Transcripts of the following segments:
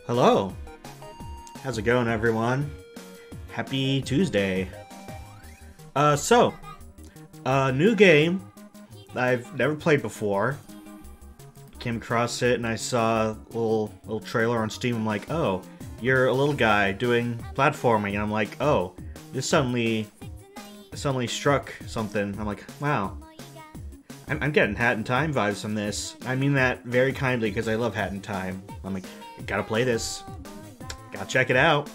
Hello. How's it going, everyone? Happy Tuesday. New game I've never played before. Came across it and I saw a little trailer on Steam. I'm like, oh, you're a little guy doing platforming, and I'm like, oh, this suddenly struck something. I'm like, wow. I'm getting Hat in Time vibes from this. I mean that very kindly because I love Hat in Time. I'm like, gotta play this. Gotta check it out.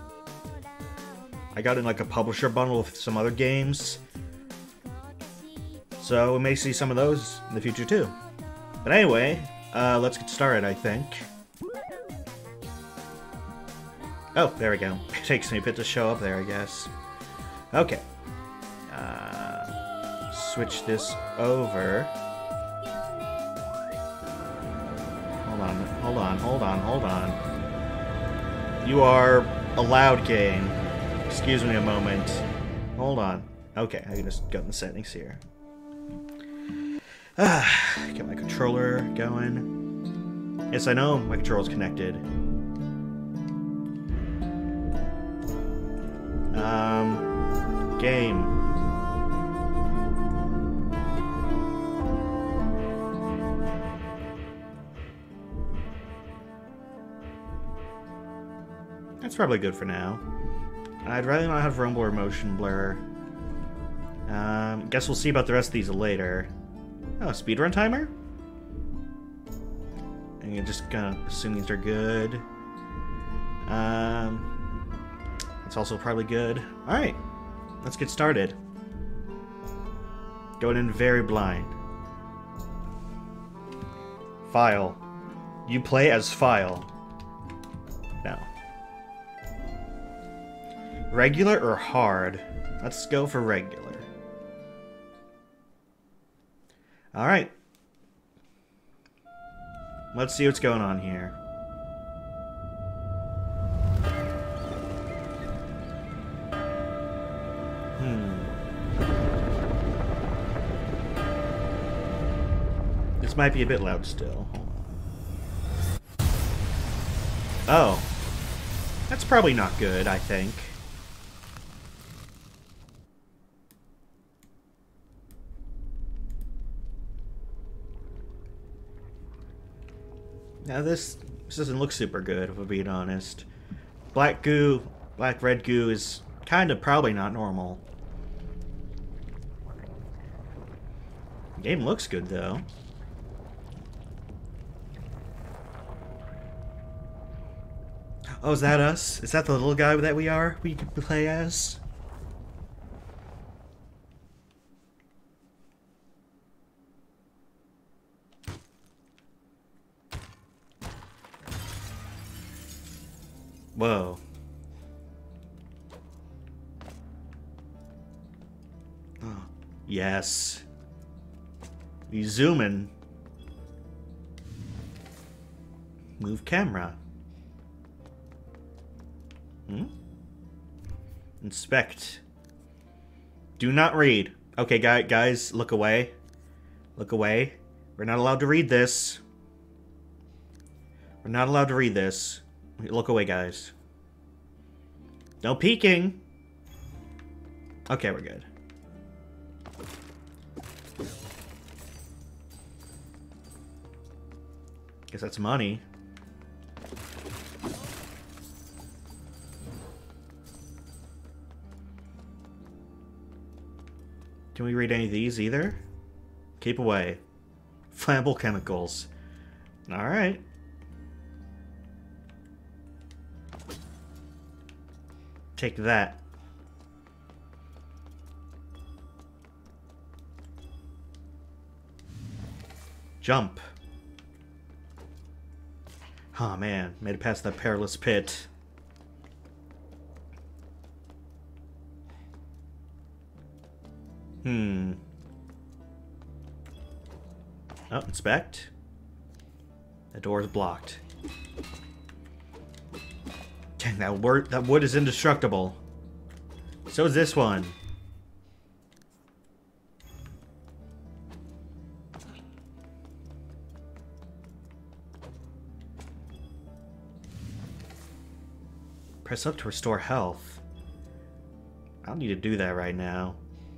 I got in like a publisher bundle with some other games. So we may see some of those in the future too. But anyway, let's get started, I think. Oh, there we go. It takes me a bit to show up there, I guess. Okay. Switch this over. Hold on. You are a loud game. Excuse me a moment. Hold on. Okay, I can just go in the settings here. Get my controller going. Yes, I know my controller's connected. Game. That's probably good for now. I'd rather not have rumble or motion blur. Guess we'll see about the rest of these later. Oh, speedrun timer? And you're just gonna assume these are good. It's also probably good. Alright, let's get started. Going in very blind. File. You play as File. No. Regular or hard? Let's go for regular. Alright. Let's see what's going on here. This might be a bit loud still. Hold on. Oh. That's probably not good, I think. Now this doesn't look super good, if we're being honest. Black red goo is kind of probably not normal. The game looks good though. Oh, is that us? Is that the little guy that we can play as? Whoa. Oh, yes. You zoom in. Move camera. Inspect. Do not read. Okay, guys, look away. Look away. We're not allowed to read this. We're not allowed to read this. Look away, guys. No peeking. Okay, we're good. Guess that's money. Can we read any of these either? Keep away. Flammable chemicals. Alright. Take that. Jump. Oh man, made it past that perilous pit. Oh, inspect. The door is blocked. Dang, that wood is indestructible. So is this one. Press up to restore health. I don't need to do that right now.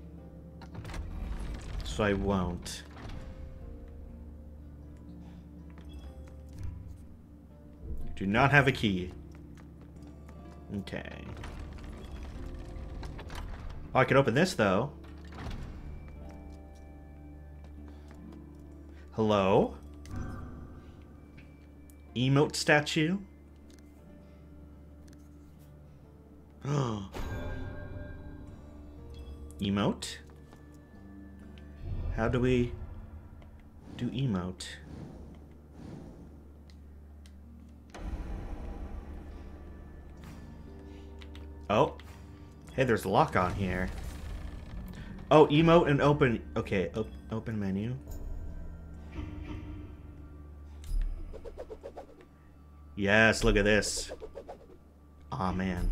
So I won't. Do not have a key. Okay. Oh, I could open this, though. Hello? Emote statue? Emote? How do we do emote? Oh. Hey, there's a lock on here. Oh, emote and open. Okay, open menu. Yes, look at this. Aw, man.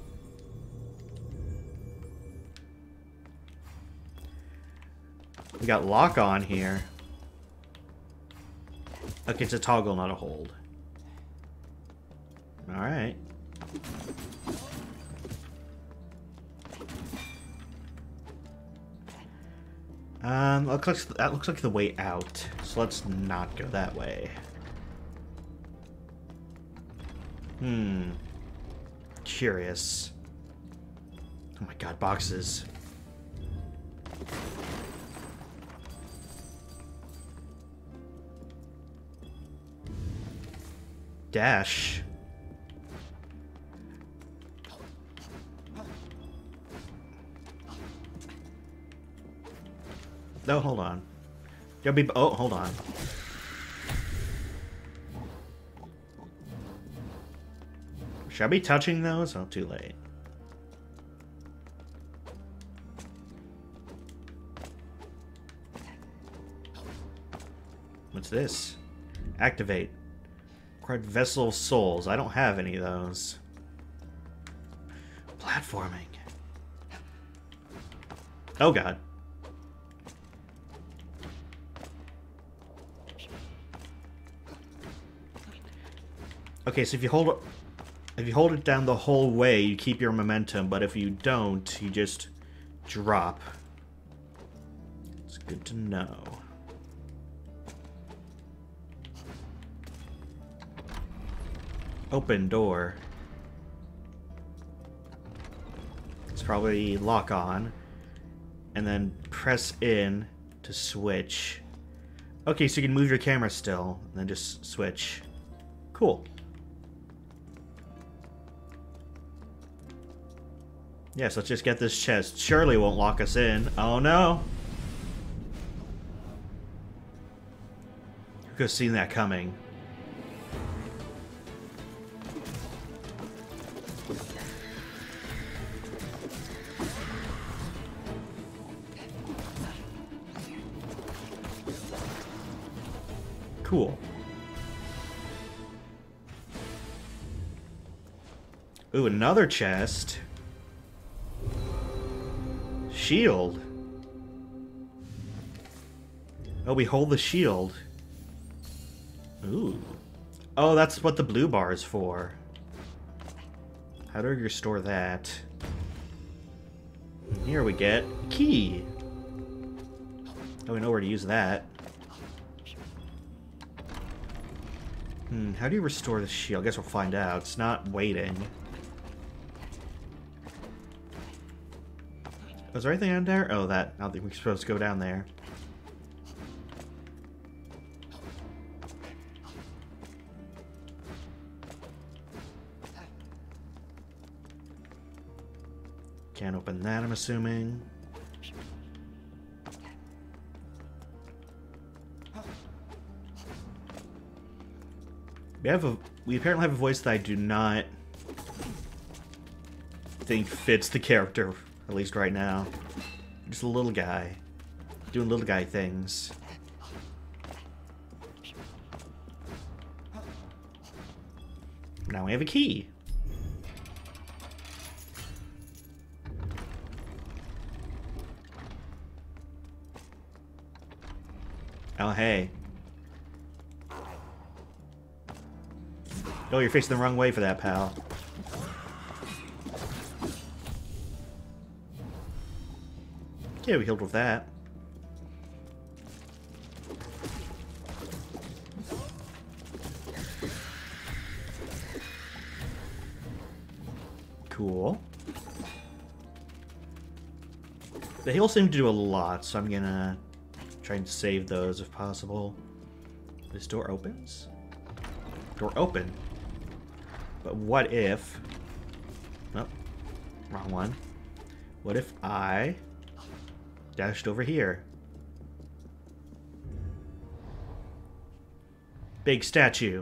We got lock on here. Okay, it's a toggle, not a hold. Alright. That looks like the way out. So let's not go that way. Curious. Oh my god, boxes. Dash. No, hold on. Oh, hold on. Should I be touching those? Oh, too late. What's this? Activate. Required Vessel of Souls. I don't have any of those. Platforming. Oh god. Okay, so if you hold it down the whole way, you keep your momentum, but if you don't, you just drop. It's good to know. Open door. It's probably lock on. And then press in to switch. Okay, so you can move your camera still, and then just switch. Cool. Yes, let's just get this chest. Surely it won't lock us in. Oh no! Who could have seen that coming? Cool. Ooh, another chest. Shield. Oh, we hold the shield. Ooh. Oh, that's what the blue bar is for. How do we restore that? And here we get a key. Oh, we know where to use that. How do you restore the shield? I guess we'll find out. It's not waiting. Was there anything down there? Oh, that. I don't think we're supposed to go down there. Can't open that, I'm assuming. We apparently have a voice that I do not think fits the character, at least right now. Just a little guy doing little guy things. Now we have a key. Oh, hey. Oh, you're facing the wrong way for that, pal. Yeah, we healed with that. Cool. The heals seem to do a lot, so I'm gonna try and save those if possible. This door opens? Door open. But what if... Oh, wrong one. What if I dashed over here? Big statue.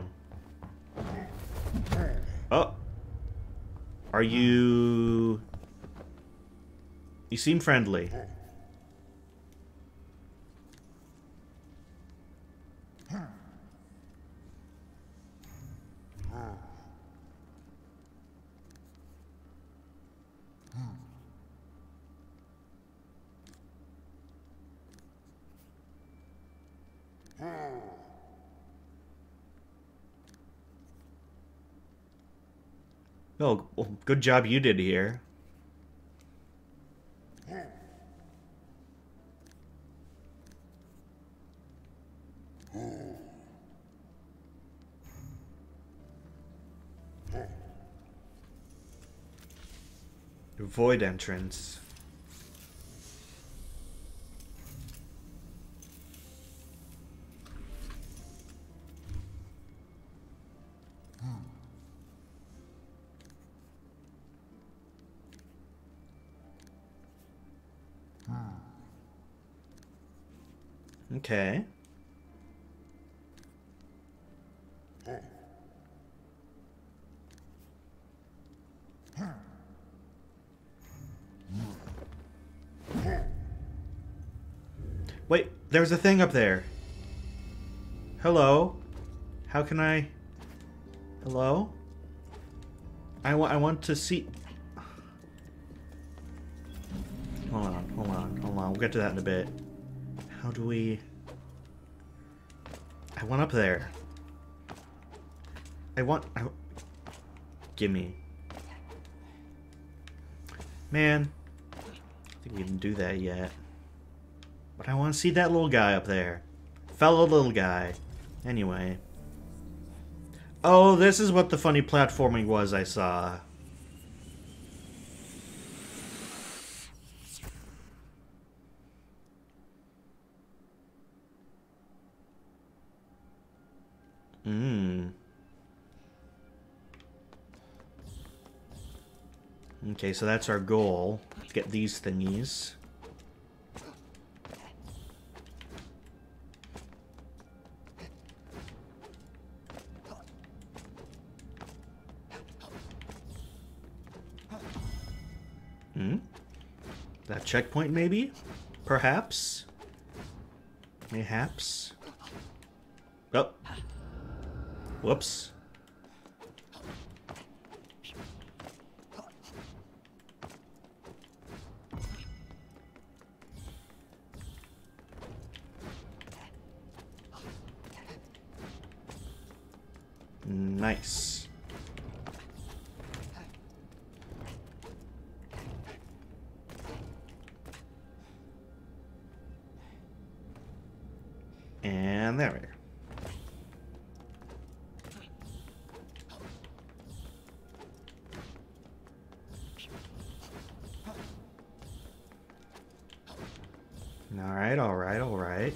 Oh. Are you... You seem friendly. Oh, well, good job you did here. Void entrance. Okay. Wait, there's a thing up there. Hello? How can I... Hello? I want to see... Hold on. We'll get to that in a bit. How do we... I want up there. Gimme. Man. I think we didn't do that yet. But I want to see that little guy up there. Fellow little guy. Anyway. Oh, this is what the funny platforming was I saw. Okay, so that's our goal. Get these thingies. That checkpoint, maybe? Perhaps? Mayhaps? Oh. Whoops. Nice. And there we go. All right.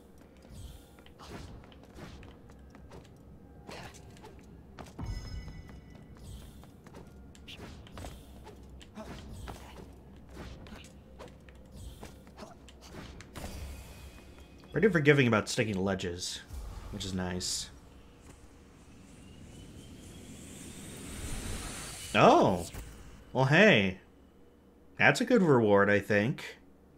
Pretty forgiving about sticking to ledges, which is nice. Oh! Well, hey. That's a good reward, I think.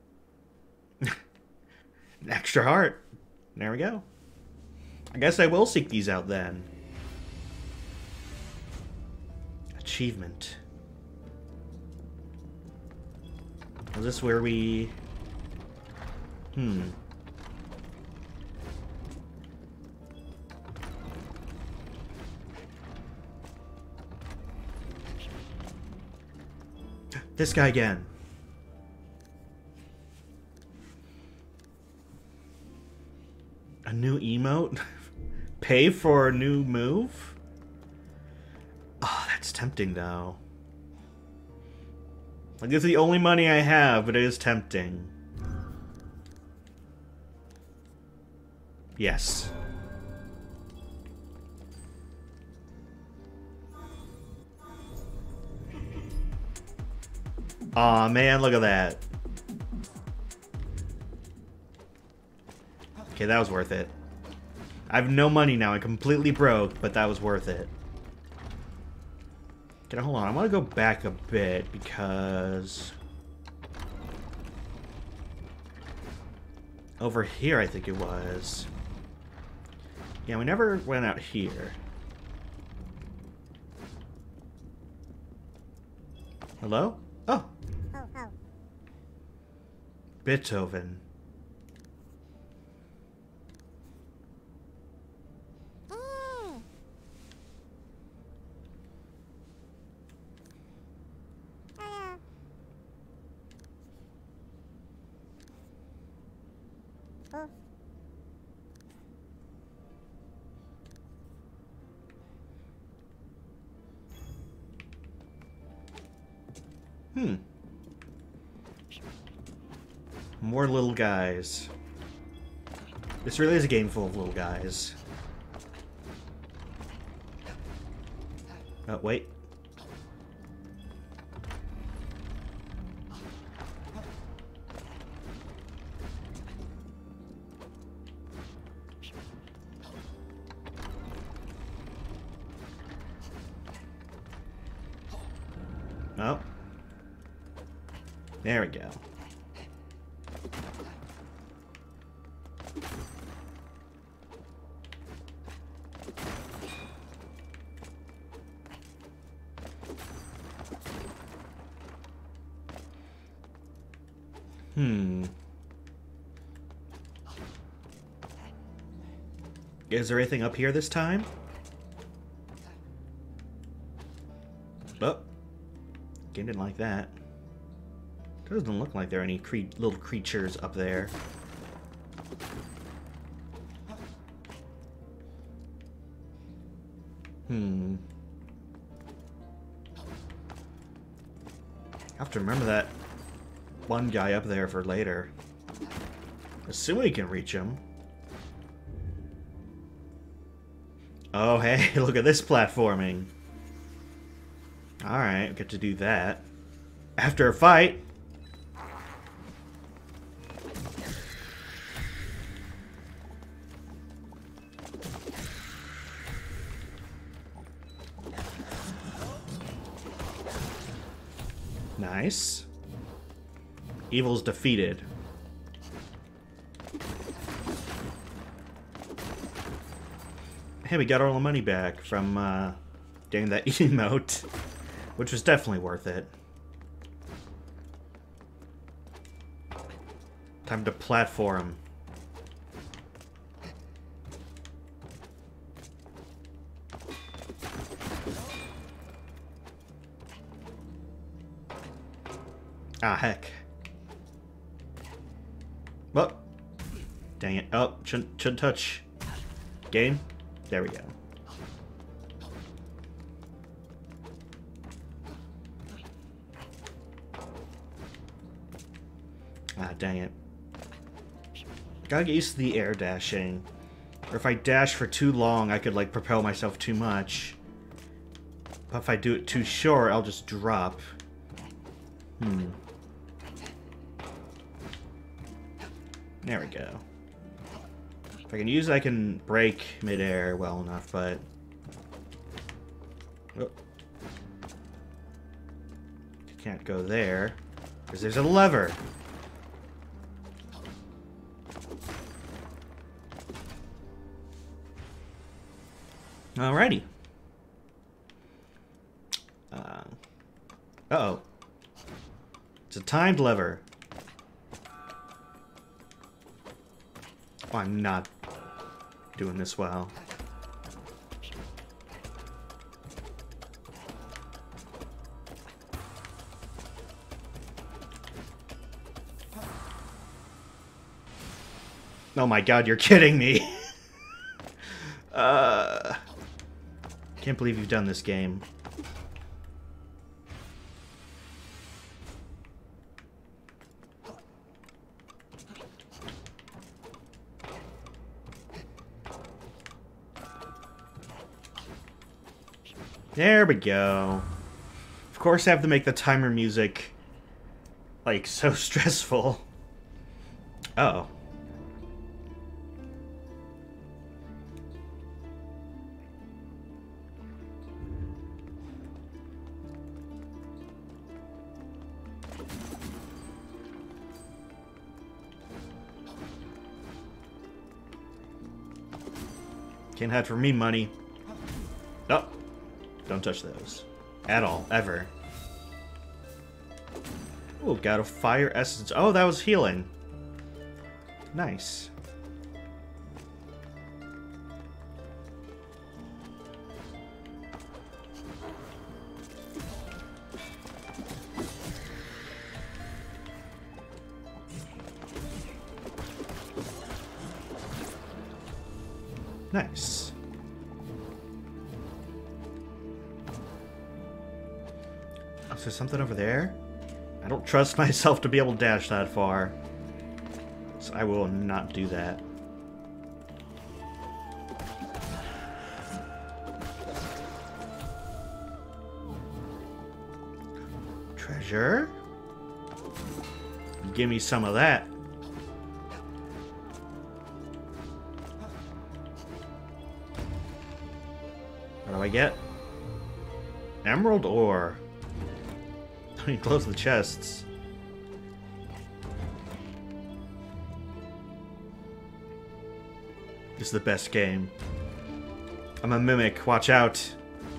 An extra heart. There we go. I guess I will seek these out then. Achievement. Is this where we... This guy again. new emote? Pay for a new move? Oh, that's tempting though. Like, it's the only money I have, but it is tempting. Yes. Aw, man, look at that. Okay, that was worth it. I have no money now. I'm completely broke, but that was worth it. Okay, hold on. I want to go back a bit because... over here, I think it was. Yeah, we never went out here. Hello? Oh! Beethoven. More little guys. This really is a game full of little guys. Oh, wait. Oh. There we go. Is there anything up here this time? Oh. Game didn't like that. Doesn't look like there are any little creatures up there. I have to remember that one guy up there for later. Assume we can reach him. Oh, hey, look at this platforming. Alright, get to do that. After a fight. Nice. Evil's defeated. Hey, we got all the money back from getting that emote, which was definitely worth it. Time to platform. Ah, heck. Oh. Dang it. Oh, shouldn't touch. Game. There we go. Ah, dang it. Gotta get used to the air dashing. Or if I dash for too long, I could, like, propel myself too much. But if I do it too short, I'll just drop. There we go. If I can use it, I can break midair well enough, but... Oh. Can't go there, because there's a lever. Alrighty. Uh-oh. It's a timed lever. Oh, I'm not doing this well. Oh my god, you're kidding me. Can't believe you've done this game. There we go. Of course I have to make the timer music, like, so stressful. Uh-oh. Can't hide from me, money. Oh. Don't touch those. At all. Ever. Oh, got a fire essence. Oh, that was healing. Nice. Nice. Oh, is there something over there? I don't trust myself to be able to dash that far. So I will not do that. Treasure? Give me some of that. What do I get? Emerald ore. I mean, close the chests. This is the best game. I'm a mimic. Watch out.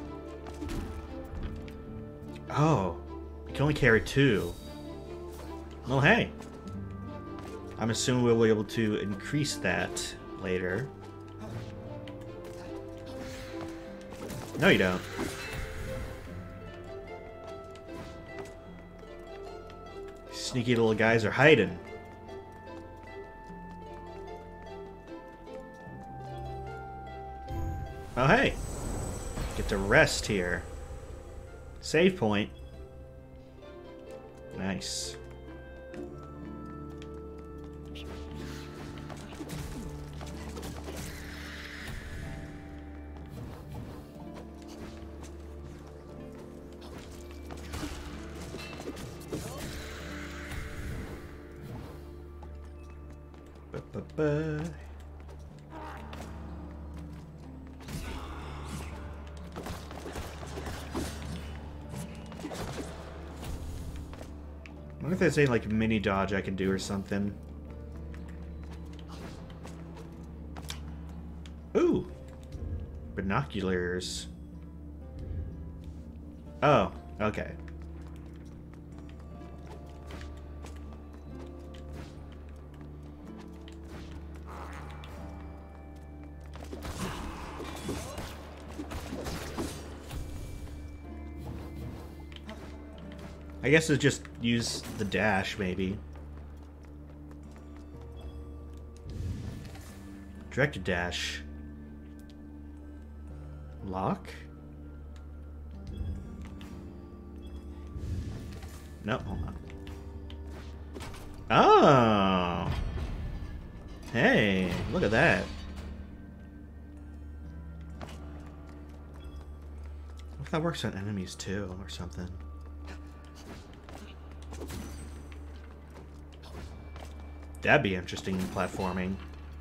Oh. You can only carry 2. Well, hey. I'm assuming we'll be able to increase that later. No, you don't. Sneaky little guys are hiding. Oh, hey. Get to rest here. Save point. Nice. I wonder if there's any, like, mini dodge I can do or something. Ooh! Binoculars. Oh, okay. I guess it's just use the dash, maybe. Directed dash. Lock? No, hold on. Oh! Hey, look at that. What if that works on enemies too, or something? That'd be interesting in platforming.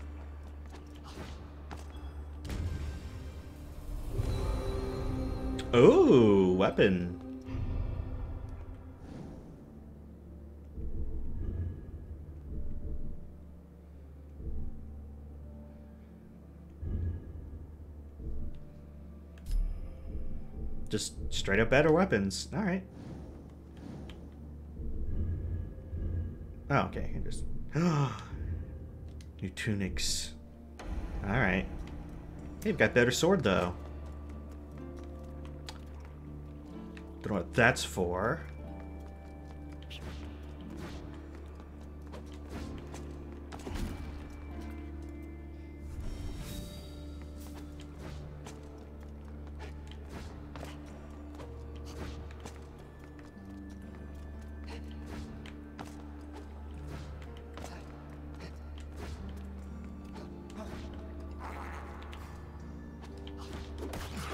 Ooh, weapon. Just straight up better weapons. All right. Oh, okay. I can just... New tunics. Alright. They've got better sword, though. Don't know what that's for.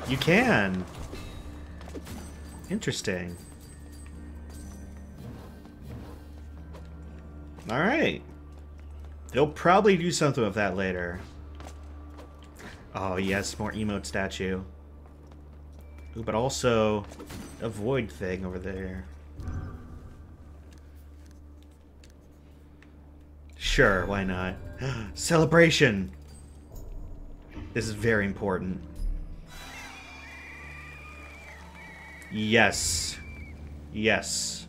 You can. Interesting. Alright. They'll probably do something with that later. Oh yes, more emote statue. Ooh, but also a void thing over there. Sure, why not? Celebration! This is very important. Yes. Yes.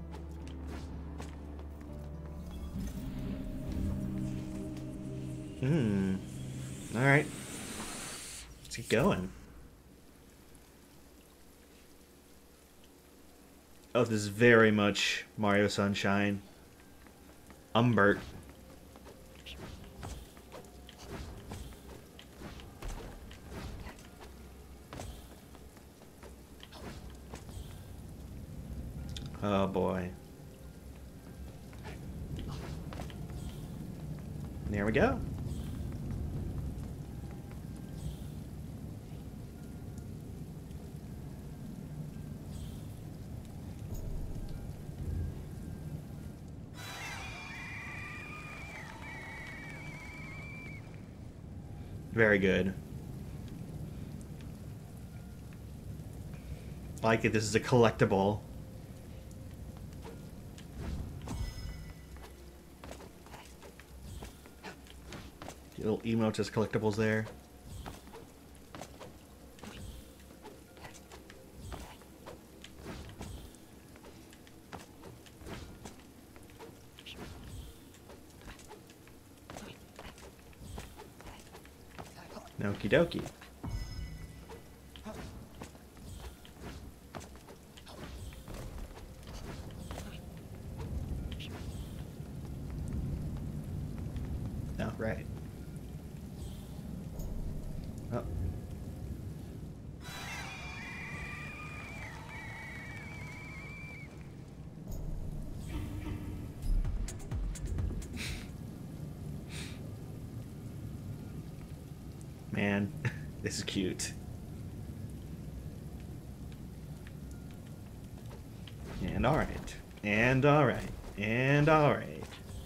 Alright. Let's keep going. Oh, this is very much Mario Sunshine. Umbert. Oh boy. There we go. Very good. I like that this is a collectible. Little emotes as collectibles there. Okie dokie. Oh, right. Oh. Man, this is cute. And alright. And alright. And alright.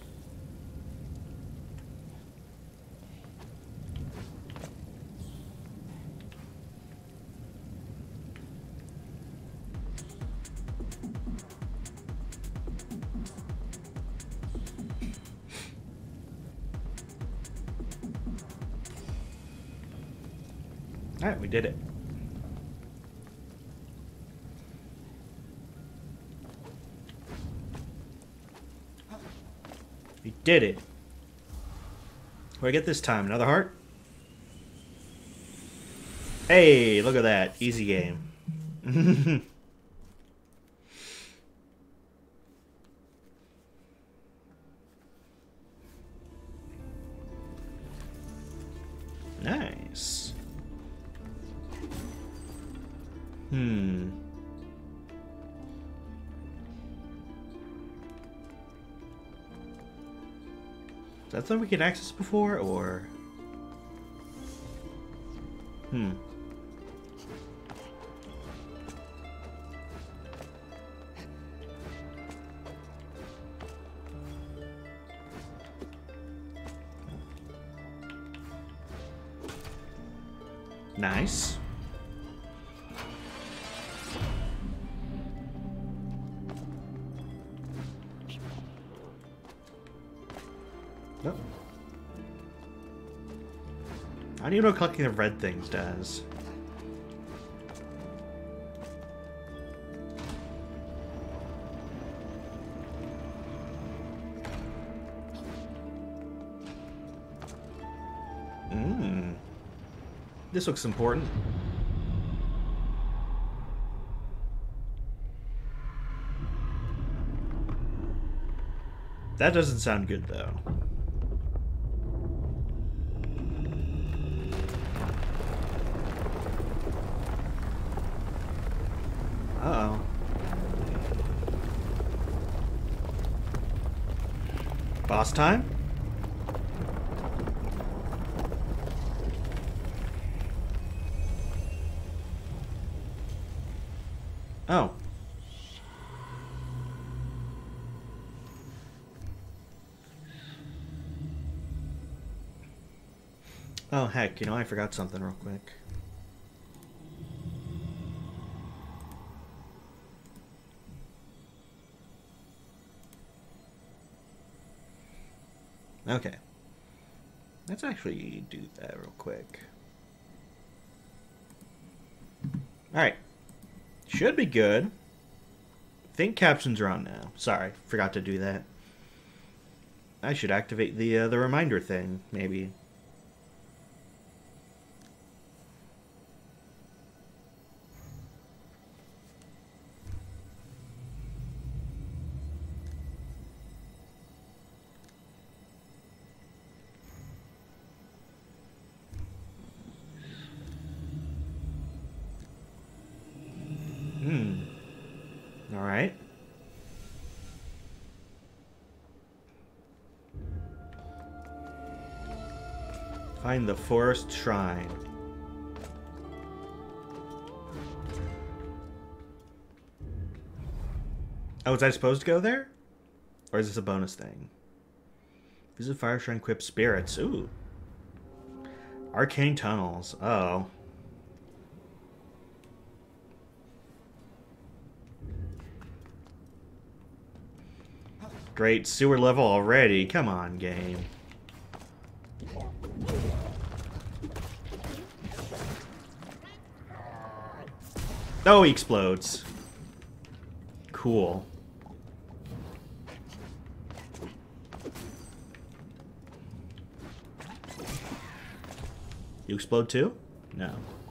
Alright, we did it. We did it. What do I get this time? Another heart? Hey, look at that. Easy game. Nice. Is that something we could access before, or? Nice. Oh. How do you know collecting the red things does? This looks important. That doesn't sound good, though. Uh-oh. Boss time? Oh. Oh, heck, you know, I forgot something real quick. Okay. Let's actually do that real quick. Alright. Should be good. Think captions are on now. Sorry, forgot to do that. I should activate the reminder thing, maybe. Alright. Find the forest shrine. Oh, was I supposed to go there? Or is this a bonus thing? Visit Fire Shrine, equip spirits. Ooh. Arcane tunnels. Oh. Great sewer level already. Come on, game. Oh, he explodes. Cool. You explode too? No.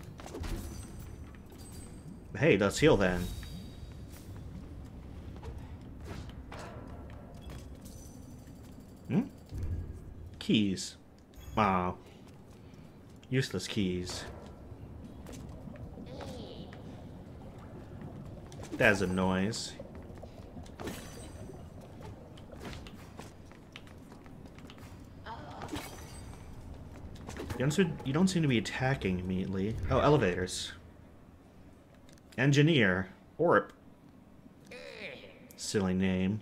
Hey, let's heal then. Keys. Wow. Useless keys. That's a noise. You don't seem to be attacking immediately. Oh, elevators. Engineer. Orp. Silly name.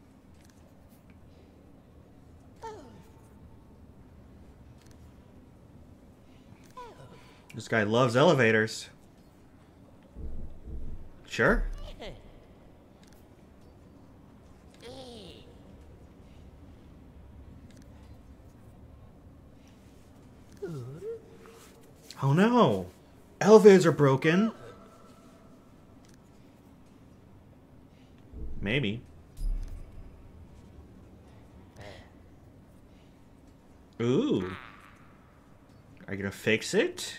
This guy loves elevators. Sure. Oh no! Elevators are broken! Maybe. Ooh. Are you gonna fix it?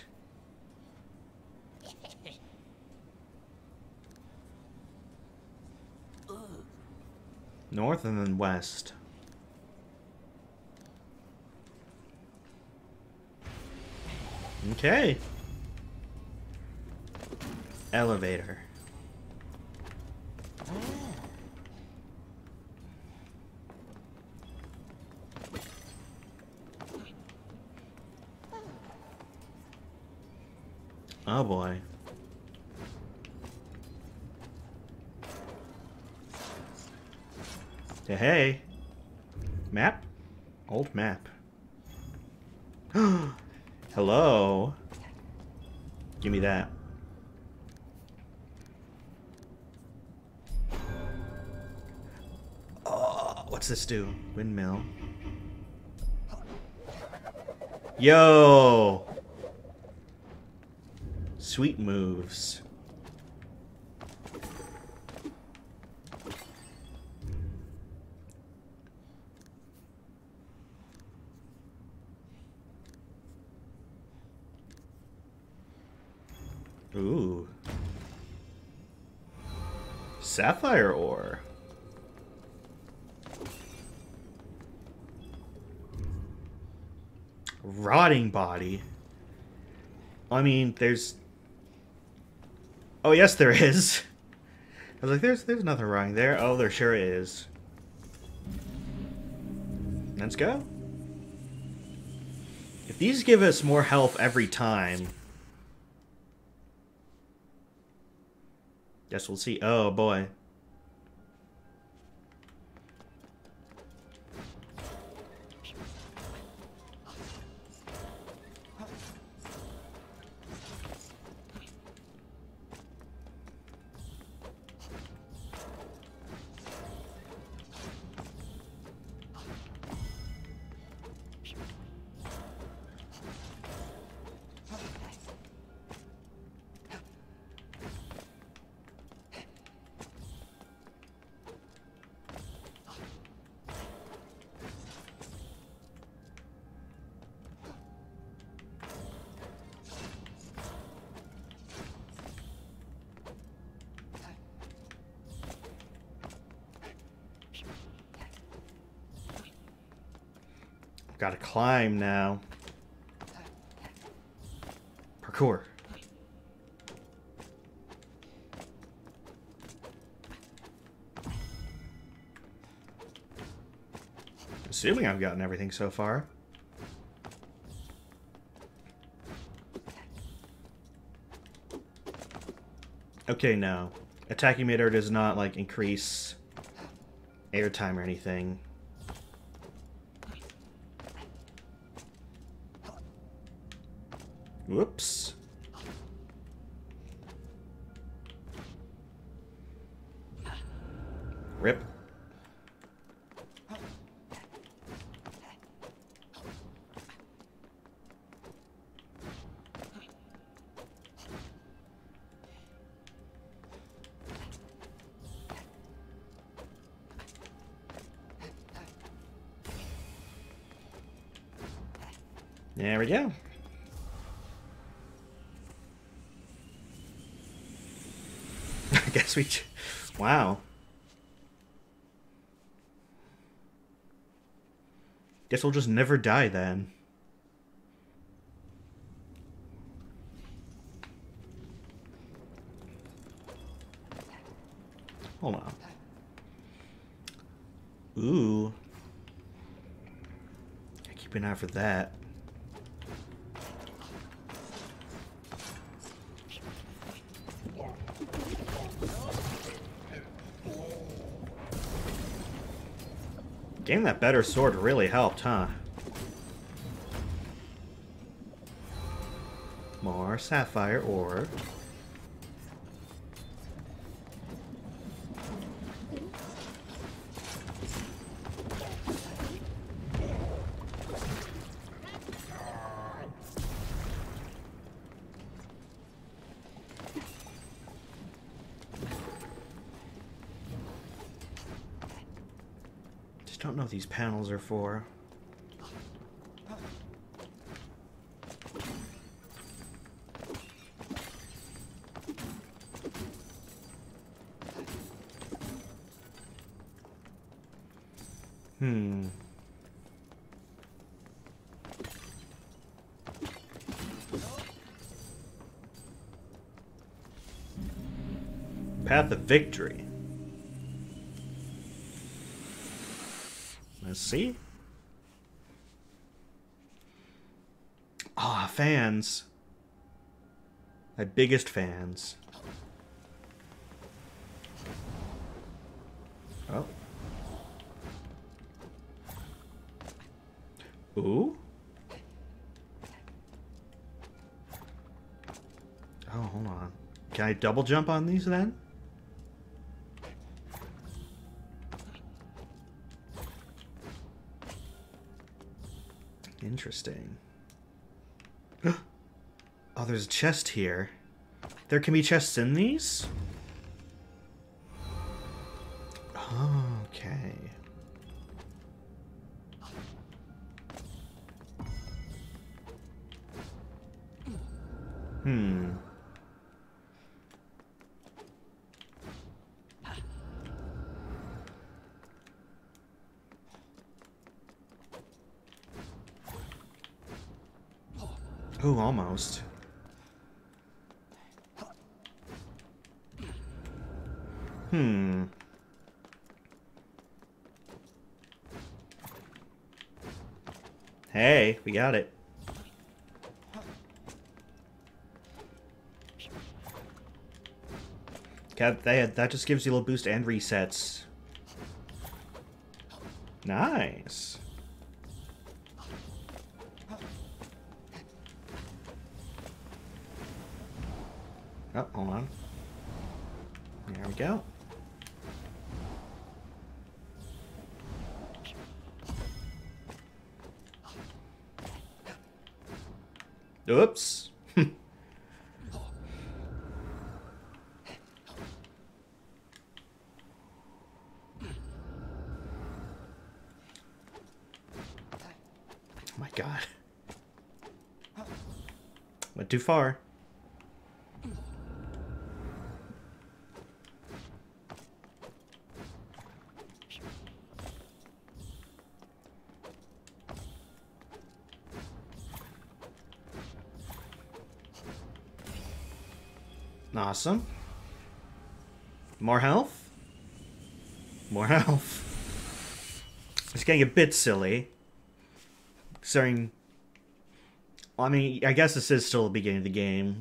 North and then west. Okay. Elevator. Oh boy. Hey. Map? Old map. Hello. Give me that. Oh, what's this do? Windmill. Yo! Sweet moves. Ooh. Sapphire ore. Rotting body. I mean, there's... Oh, yes, there is. I was like, there's nothing wrong there. Oh, there sure is. Let's go. If these give us more health every time... Guess we'll see. Oh, boy. Gotta climb now. Parkour. Assuming I've gotten everything so far. Okay, no. Attacking midair does not, like, increase airtime or anything. Whoops. Rip. There we go. I guess we... Wow. Guess we'll just never die then. Hold on. Ooh. Keep an eye for that. Getting that better sword really helped, huh? More sapphire ore. Don't know what these panels are for. Path of Victory. Let's see. Ah, fans. My biggest fans. Oh. Ooh. Oh, hold on. Can I double jump on these then? Interesting. Oh, there's a chest here. There can be chests in these? Okay. Ooh, almost. Hey, we got it. That just gives you a little boost and resets. Nice. Oh, hold on. There we go. Oops. Oh my god. Went too far. Awesome. More health? More health. It's getting a bit silly. Starting... Well, I mean, I guess this is still the beginning of the game.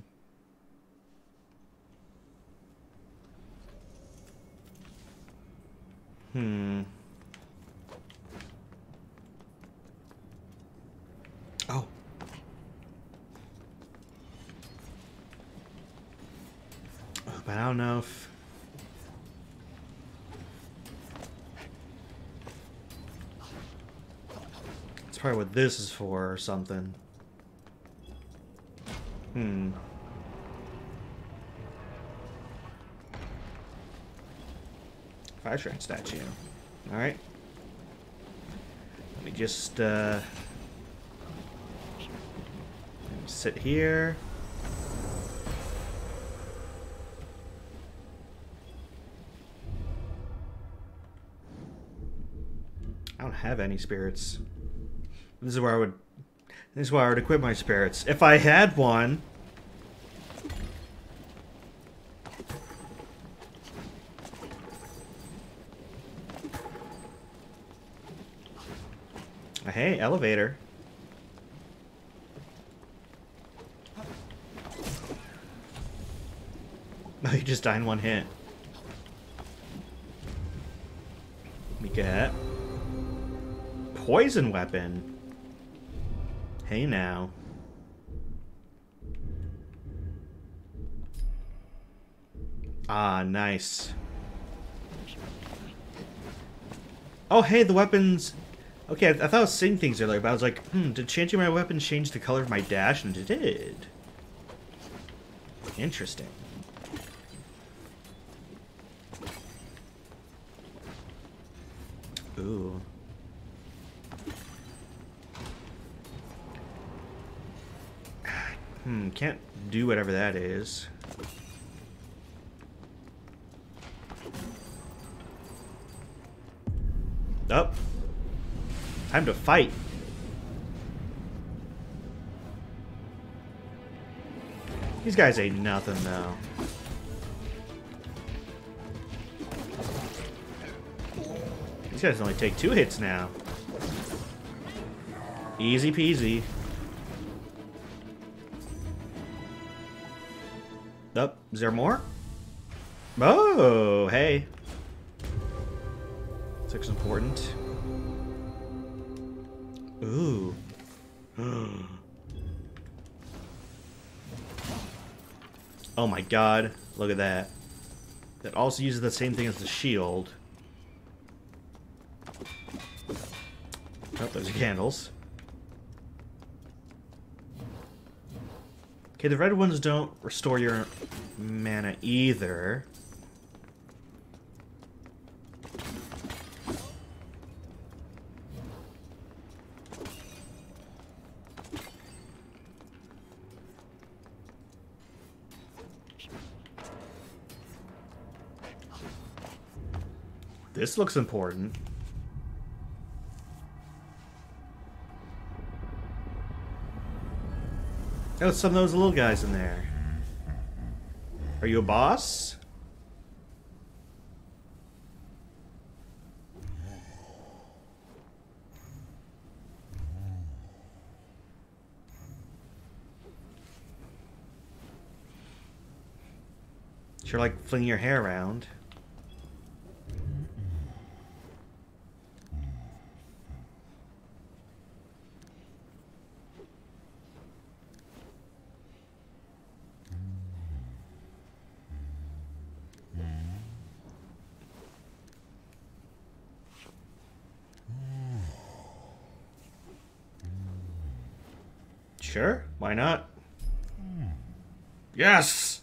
Oh. But I don't know if... That's probably what this is for or something. Fire Shrine statue. Alright. Let me just, sit here. I don't have any spirits. This is where I would equip my spirits. If I had one. Hey, elevator. Oh, you just die in one hit. We get poison weapon. Hey now. Ah, nice. Oh, hey, the weapons. Okay, I thought I was seeing things earlier, but I was like, did changing my weapon change the color of my dash? And it did. Interesting. Ooh. Can't do whatever that is. Oh. Time to fight. These guys ain't nothing, though. These guys only take 2 hits now. Easy peasy. Oh, is there more? Oh, hey. This looks important. Ooh. Oh my god. Look at that. That also uses the same thing as the shield. Oh, those are candles. Okay, the red ones don't restore your mana either. This looks important. Oh, some of those little guys in there. Are you a boss? Sure like flinging your hair around. Sure, why not? Yes!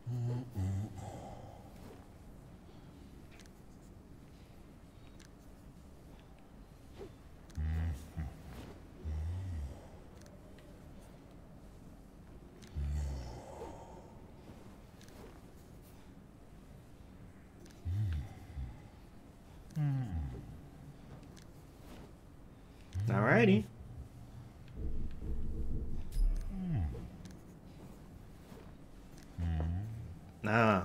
Alrighty. Ah.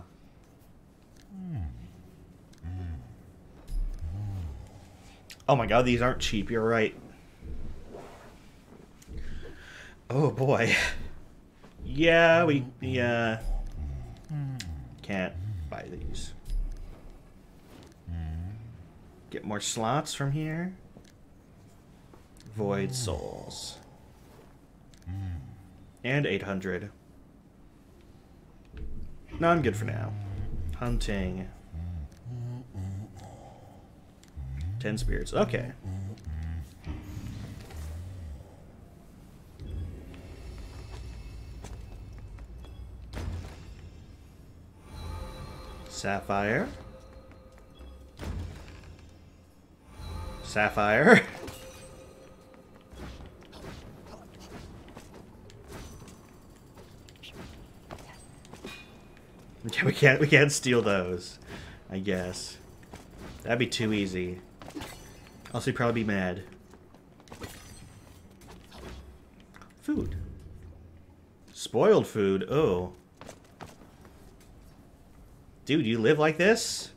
Oh my god, these aren't cheap, you're right. Oh boy. Yeah, we can't buy these. Get more slots from here. Void souls. And 800. No, I'm good for now. Hunting. 10 spirits. Okay. Sapphire. Sapphire. we can't steal those, I guess. That'd be too easy. Also, he'd probably be mad. Food. Spoiled food. Oh. Dude, you live like this?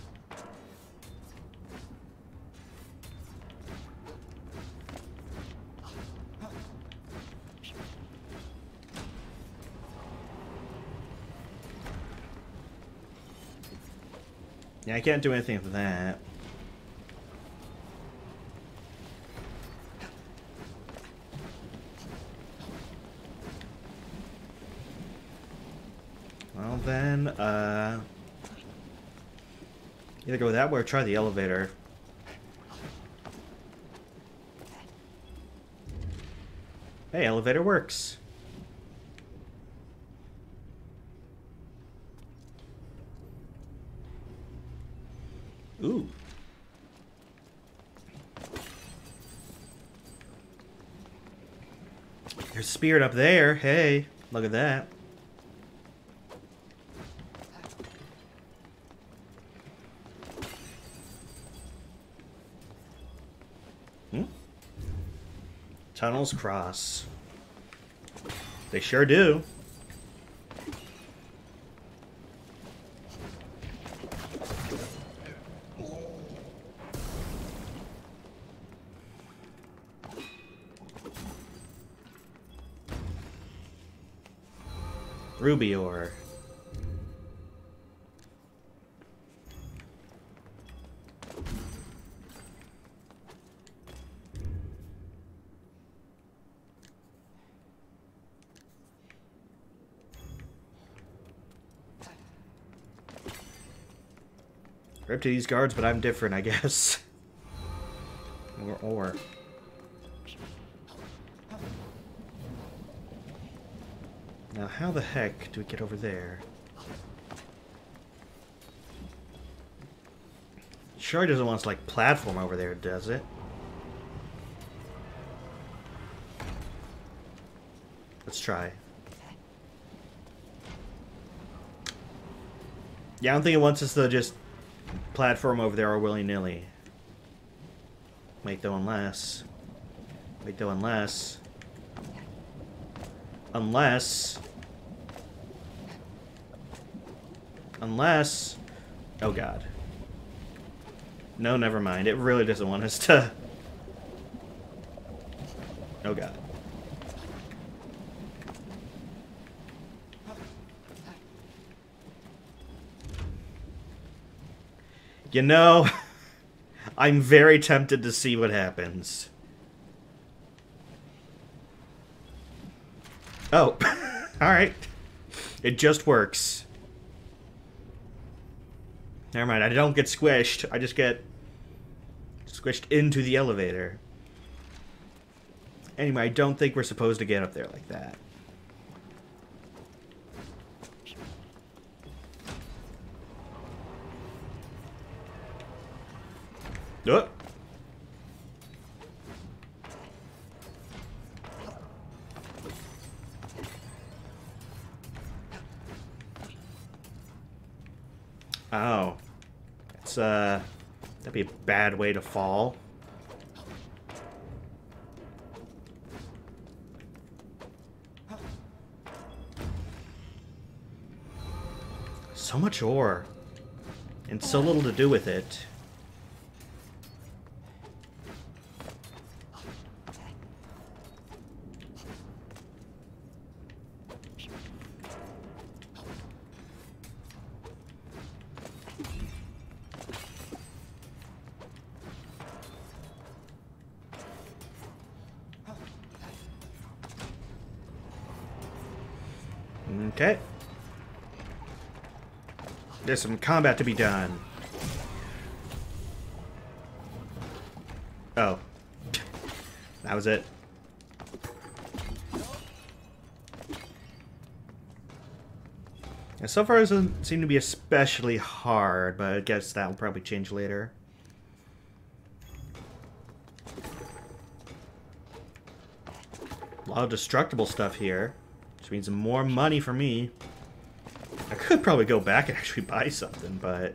Yeah, I can't do anything with that. Well then, either go that way or try the elevator. Hey, elevator works. Ooh. There's spirit up there. Hey, look at that. Tunnels cross. They sure do. Ruby ore. Rip to these guards, but I'm different, I guess. Or. Now, how the heck do we get over there? Sure doesn't want us to, like, platform over there, does it? Let's try. Yeah, I don't think it wants us to just platform over there or willy-nilly. Wait though, unless... Wait though, unless... Unless... Unless... Oh god. No, never mind. It really doesn't want us to... Oh god. You know, I'm very tempted to see what happens. Oh, alright. It just works. Never mind, I don't get squished. I just get squished into the elevator. Anyway, I don't think we're supposed to get up there like that. Oh. Oh. It's, that'd be a bad way to fall. So much ore. And so little to do with it. Okay. There's some combat to be done. Oh. That was it. And so far it doesn't seem to be especially hard, but I guess that'll probably change later. A lot of destructible stuff here, which means more money for me. I could probably go back and actually buy something, but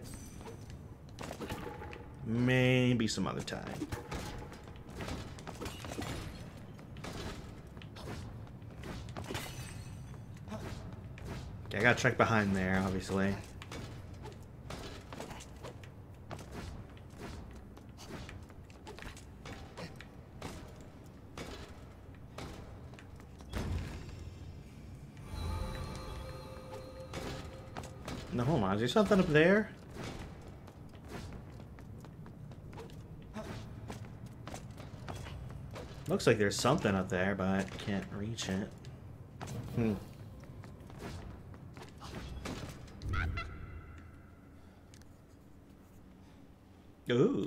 maybe some other time. Okay, I gotta check behind there, obviously. No, hold on. Is there something up there? Looks like there's something up there, but I can't reach it. Ooh.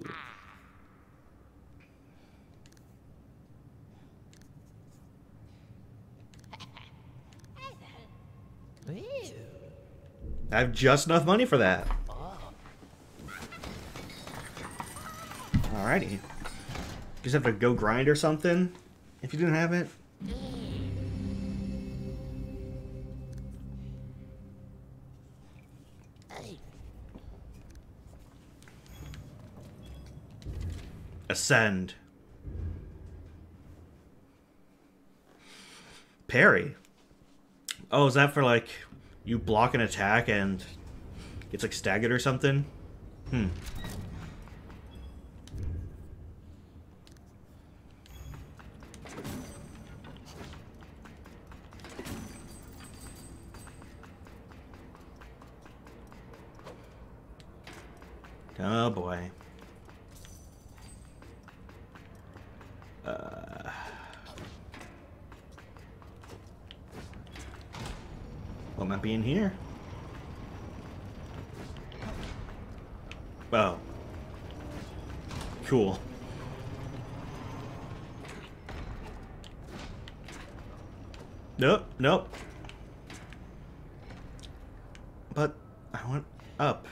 I have just enough money for that. Alrighty. Just have to go grind or something if you didn't have it. Ascend. Parry. Oh, is that for like you block an attack and it's like staggered or something? Oh boy. What might be in here? Oh. Cool. Nope, nope. But I want up.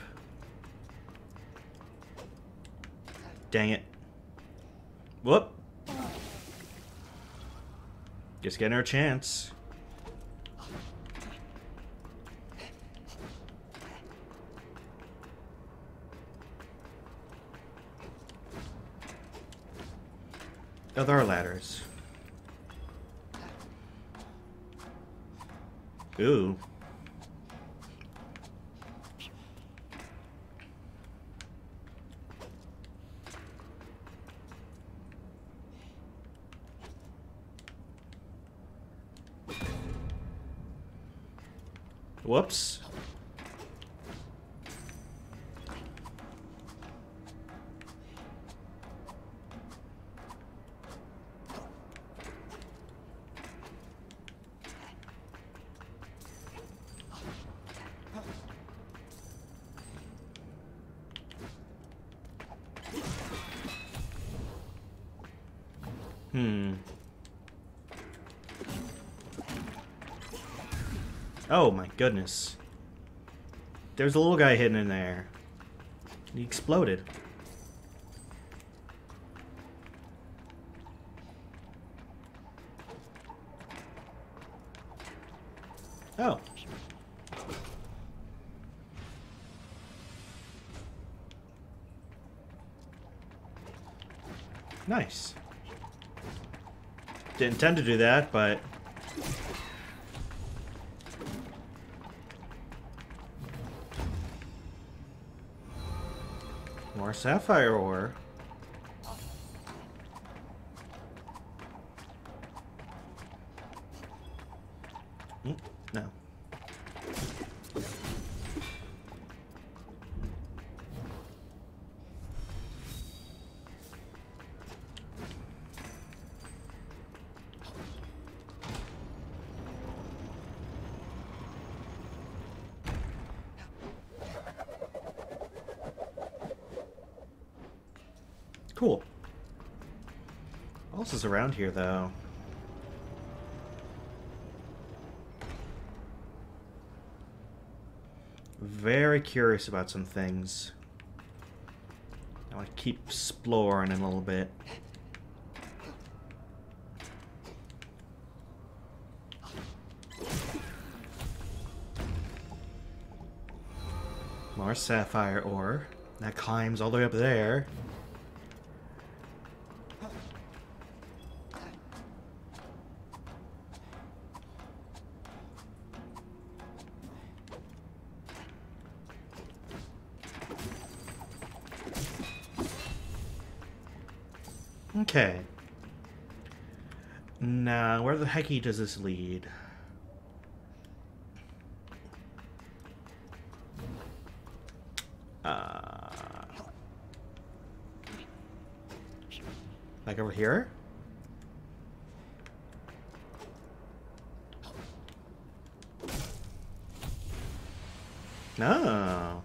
Dang it. Whoop. Just getting our chance. Oh, there are ladders. Ooh. Whoops. Oh my goodness. There's a little guy hidden in there. He exploded. Oh. Nice. Didn't intend to do that, but... More sapphire ore. No. Cool. What else is around here, though? Very curious about some things. I want to keep exploring in a little bit. More sapphire ore. That climbs all the way up there. Okay. Now, where the hecky does this lead? Like over here? No.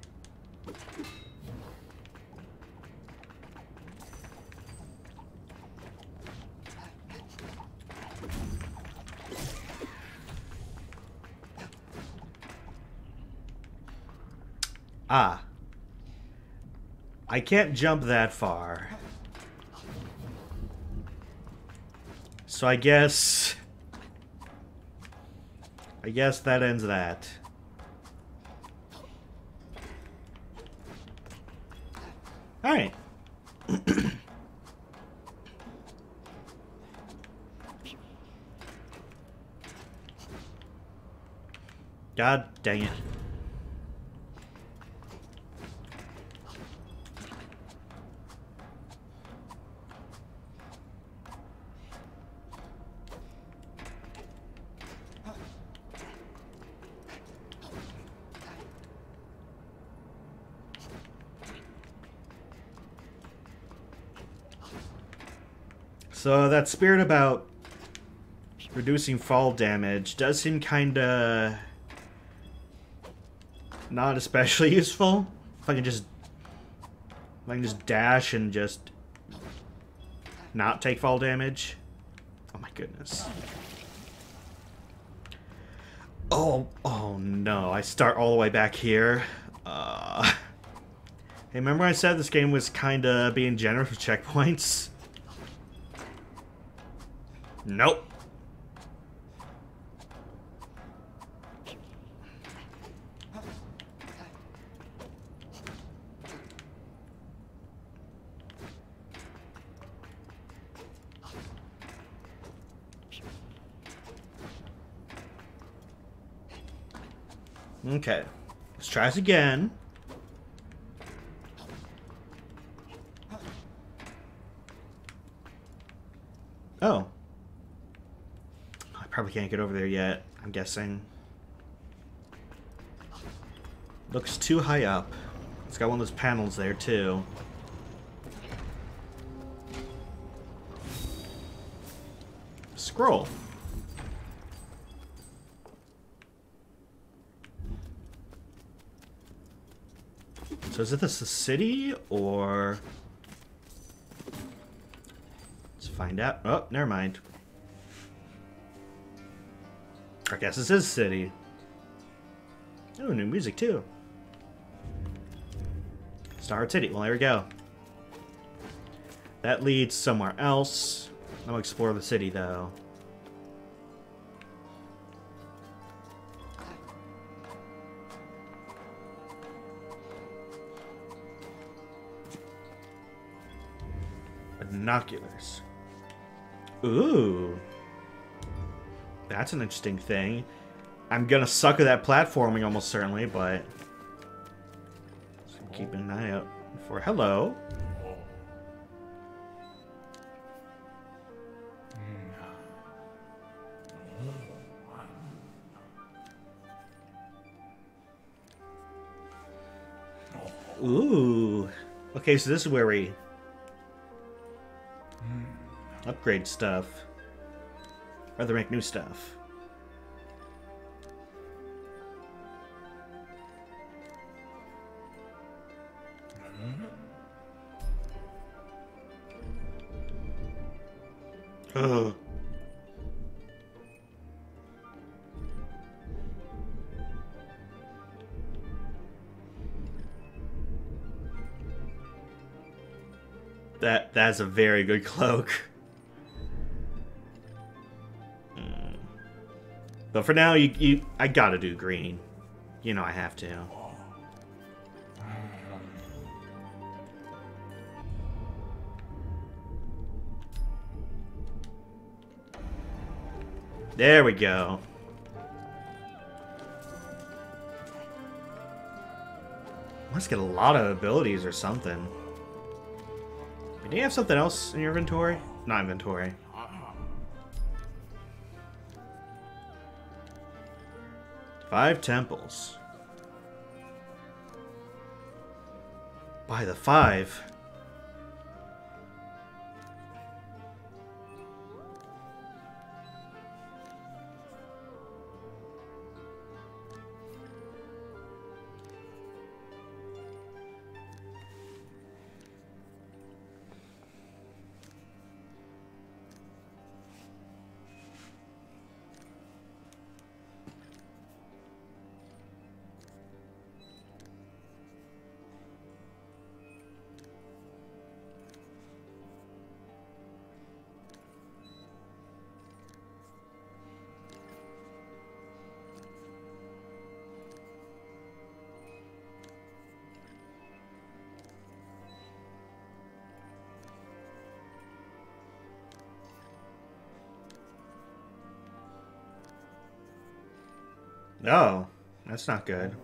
Ah. I can't jump that far. So I guess that ends that. Alright. God dang it. So that spirit about reducing fall damage does seem kinda not especially useful. If I can just dash and just not take fall damage. Oh my goodness. Oh no, I start all the way back here. Hey, remember I said this game was kinda being generous with checkpoints? Nope. Okay. Let's try this again. Oh. I probably can't get over there yet, I'm guessing. Looks too high up. It's got one of those panels there, too. Scroll. So is this a city, or... It's find out. Oh, never mind. I guess this is city. Oh, new music too. Star City. Well, there we go. That leads somewhere else. I'll explore the city though. Binoculars. Ooh. That's an interesting thing. I'm gonna suck at that platforming almost certainly, but just keep an eye out for hello. Ooh. Okay, so this is where we upgrade stuff. Rather make new stuff. Oh. That's a very good cloak. But for now, I gotta do green. You know I have to. There we go. Must get a lot of abilities or something. Do you have something else in your inventory? Not inventory. Five temples. By the 5. Oh, that's not good.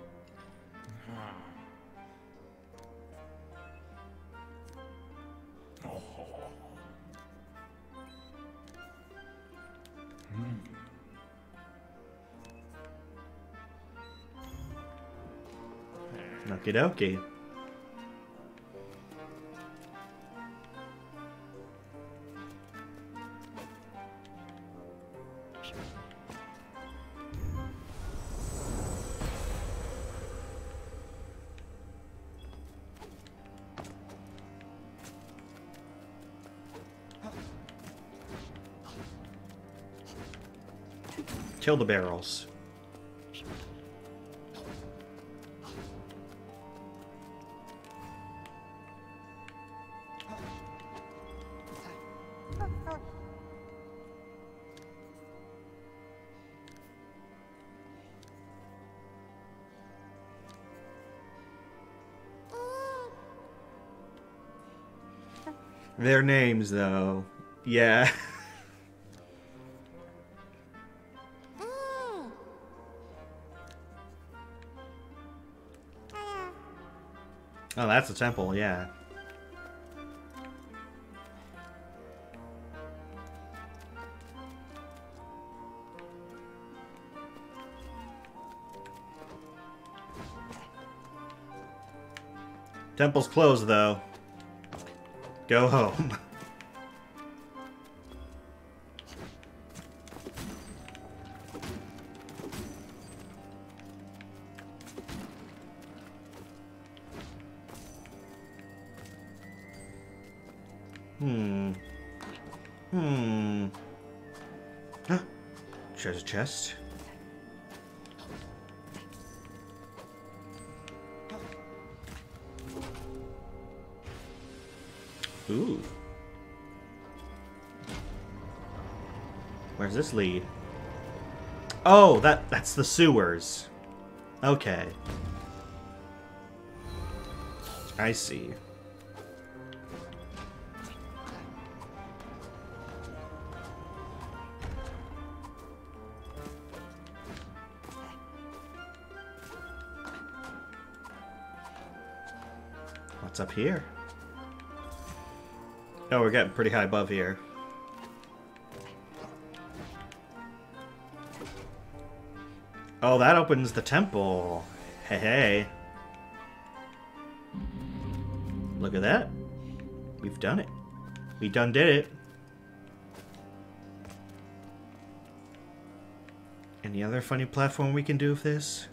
Okie dokie. Kill the barrels. Their names, though. Yeah. Oh, that's a temple, yeah. Temple's closed, though. Go home. Hmm. Huh. Treasure chest. Ooh. Where's this lead? Oh, that's the sewers. Okay. I see. What's up here? Oh, we're getting pretty high above here. Oh, that opens the temple. Hey, hey. Look at that. We've done it. We done did it. Any other funny platform we can do with this?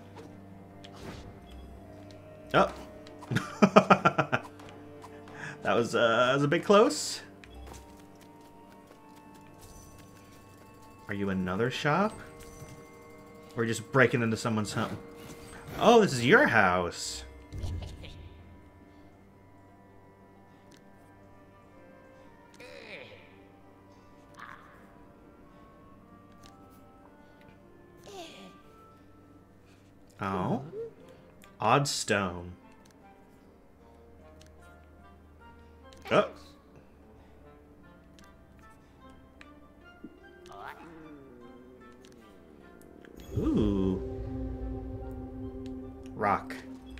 Oh. That was a bit close. Are you another shop? Or just breaking into someone's home? Oh, this is your house. Oh. Odd stone. Oh. Ooh. Rock.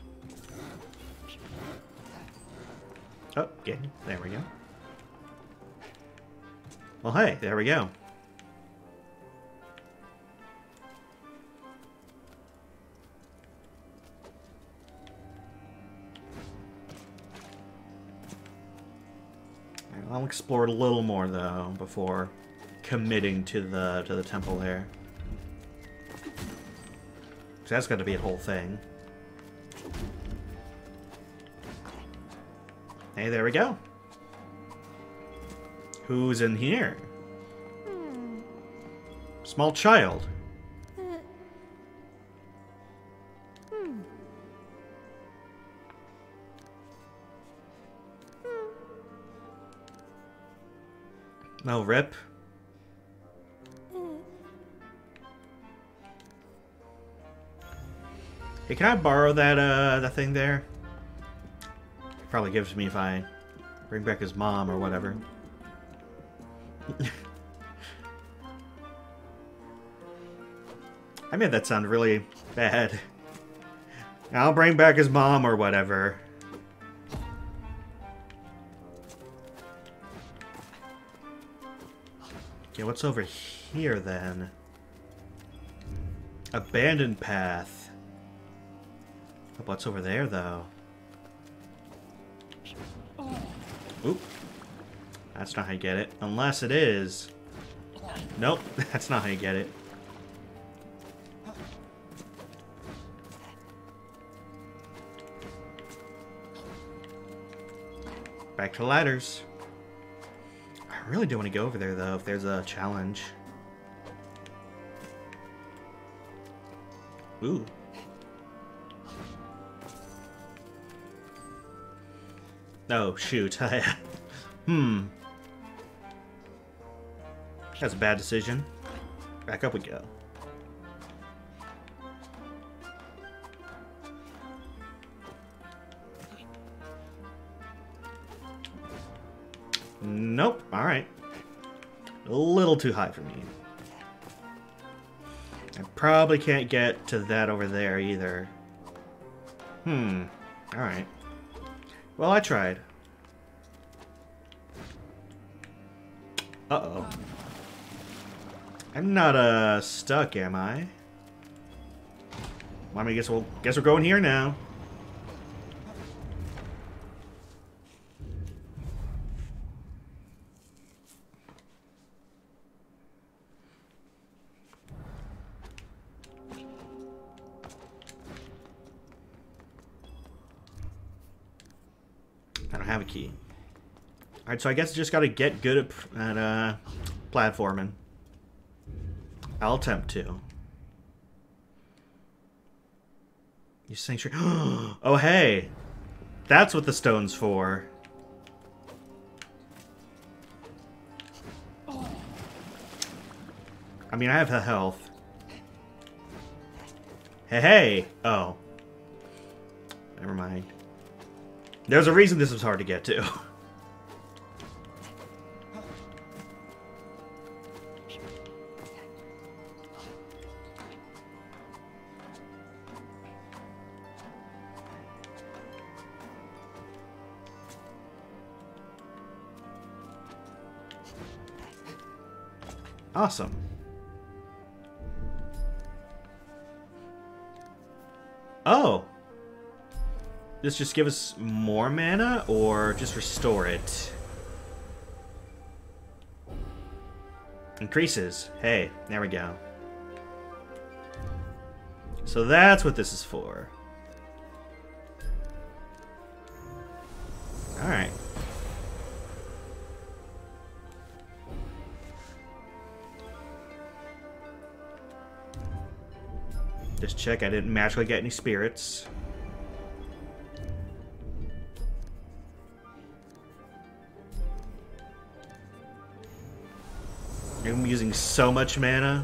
Oh, yeah, there we go. Well, hey, there we go. I'll explore it a little more though before committing to the temple there. So that's got to be a whole thing. Hey, there we go. Who's in here? Small child. No rip. Hey, can I borrow that thing there? Probably gives me if I bring back his mom or whatever. I made that sound really bad. I'll bring back his mom or whatever. Okay, what's over here then? Abandoned path. Oh, what's over there though? Oop. That's not how you get it. Unless it is. Nope, that's not how you get it. Back to ladders. I really do want to go over there though if there's a challenge. Ooh. Oh, shoot. Hmm. That's a bad decision. Back up we go. Nope. Alright. A little too high for me. I probably can't get to that over there either. Hmm. Alright. Well, I tried. Uh-oh. I'm not, stuck, am I? Well, I guess we're going here now. I don't have a key. Alright, so I guess I just gotta get good at platforming. I'll attempt to. You sanctuary. Oh, hey! That's what the stone's for. I mean, I have the health. Hey, hey! Oh. Never mind. There's a reason this was hard to get to. Awesome. Oh! This just give us more mana, or just restore it? Increases. Hey, there we go. So that's what this is for. Alright. Just check I didn't magically get any spirits. I'm using so much mana.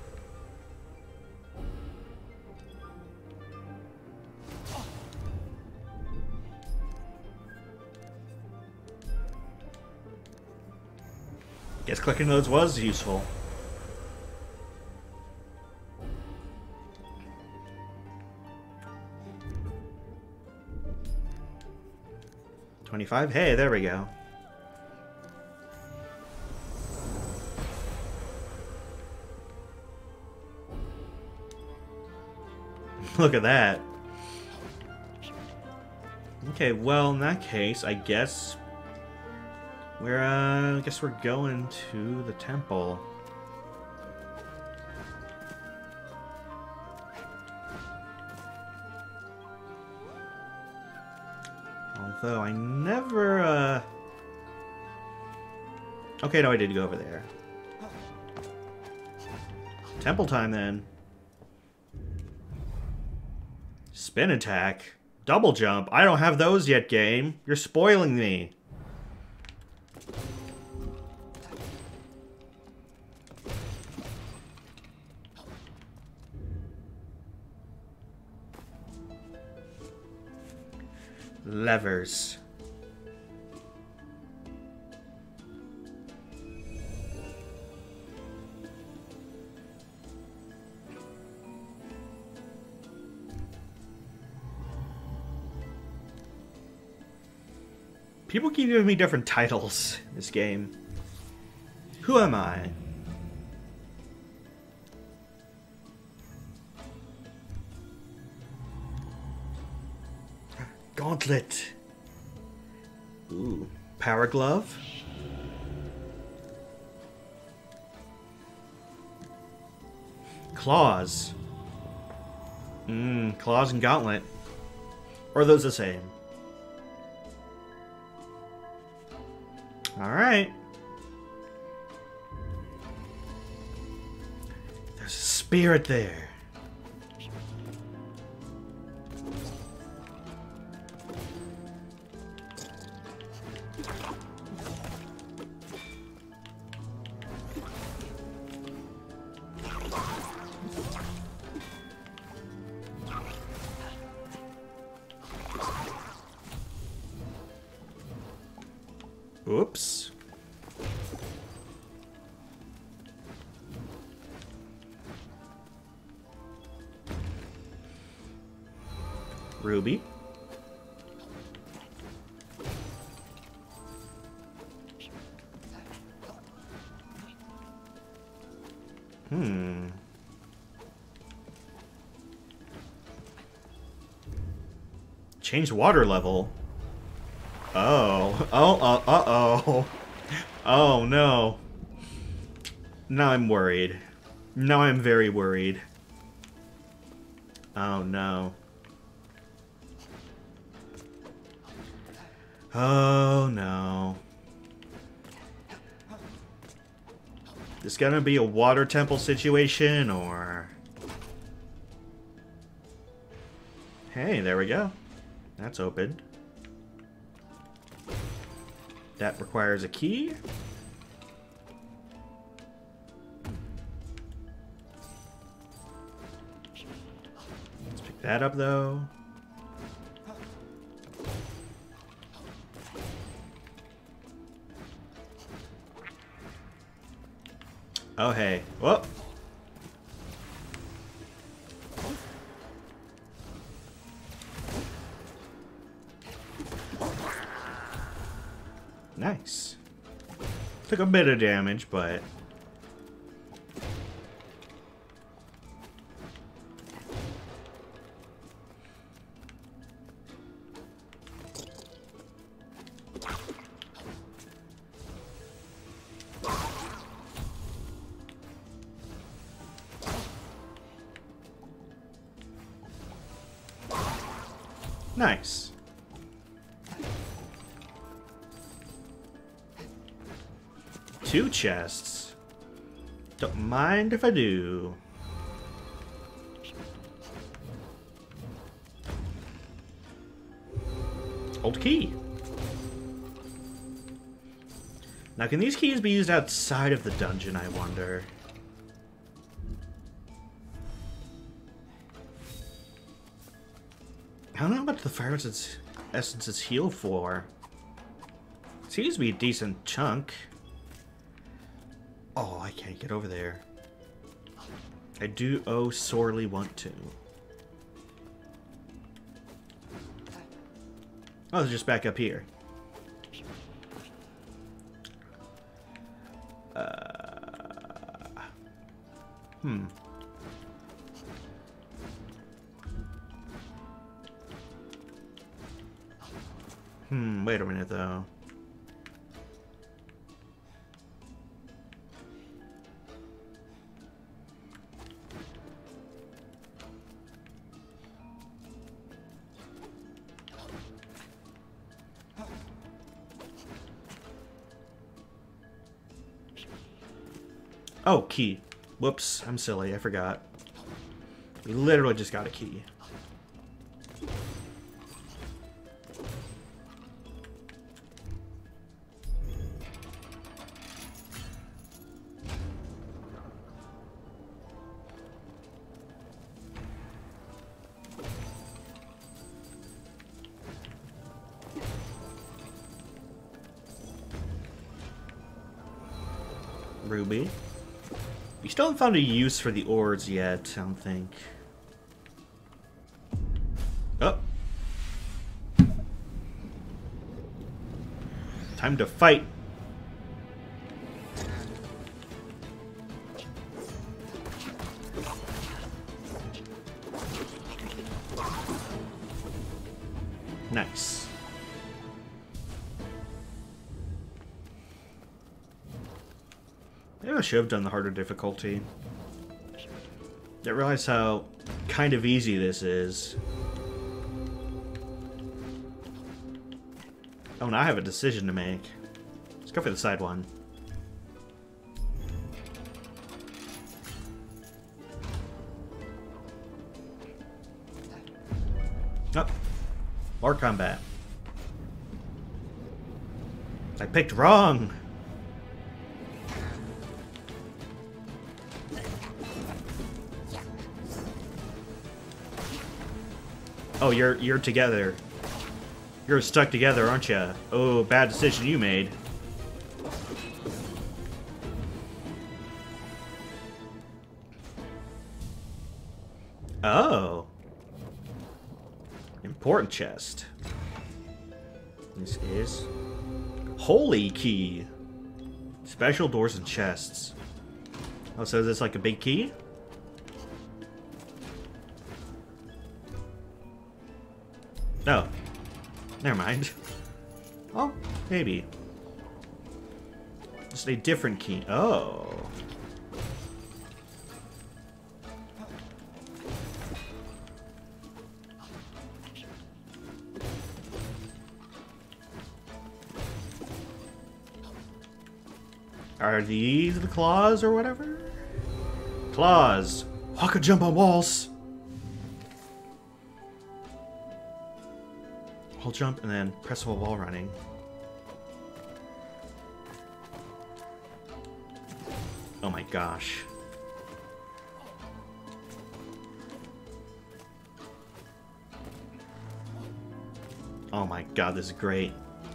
Guess clicking those was useful. $25. Hey, there we go. Look at that. Okay, well, in that case, I guess we're going to the temple. Although I never, okay, no, I did go over there. Temple time, then. Spin attack. Double jump. I don't have those yet, game. You're spoiling me. Levers. People keep giving me different titles in this game. Who am I? Gauntlet. Ooh. Power glove. Claws. Claws and gauntlet. Or are those the same? Alright. There's a spirit there. Oops. Ruby. Change water level. Oh. Uh-oh. Oh, no. Now I'm worried. Now I'm very worried. Oh, no. Oh, no. This gonna be a water temple situation, or... Hey, there we go. That's opened. That requires a key. Let's pick that up, though. Oh, hey. Whoop. Nice. Took a bit of damage, but... Nice. Two chests. Don't mind if I do. Old key. Now, can these keys be used outside of the dungeon, I wonder? I don't know how much the fire essences heal for. Seems to be a decent chunk. Oh, I can't get over there. I do sorely want to. Oh, it's just back up here. Wait a minute, though. Oh, key. Whoops, I'm silly, I forgot. We literally just got a key. Ruby. We still haven't found a use for the ores yet, I don't think. Oh. Time to fight. Nice. Maybe I should have done the harder difficulty. Didn't realize how kind of easy this is. Oh, now I have a decision to make. Let's go for the side one. Oh. More combat. I picked wrong! Oh, you're together. You're stuck together, aren't you? Oh, bad decision you made. Oh. Important chest. This is holy key. Special doors and chests. Oh, so is this like a big key? No. Never mind. Oh, maybe. Just a different key. Oh. Are these the claws or whatever? Claws. I could jump on walls. Hold jump and then press while wall running. Oh my gosh. Oh my god, this is great.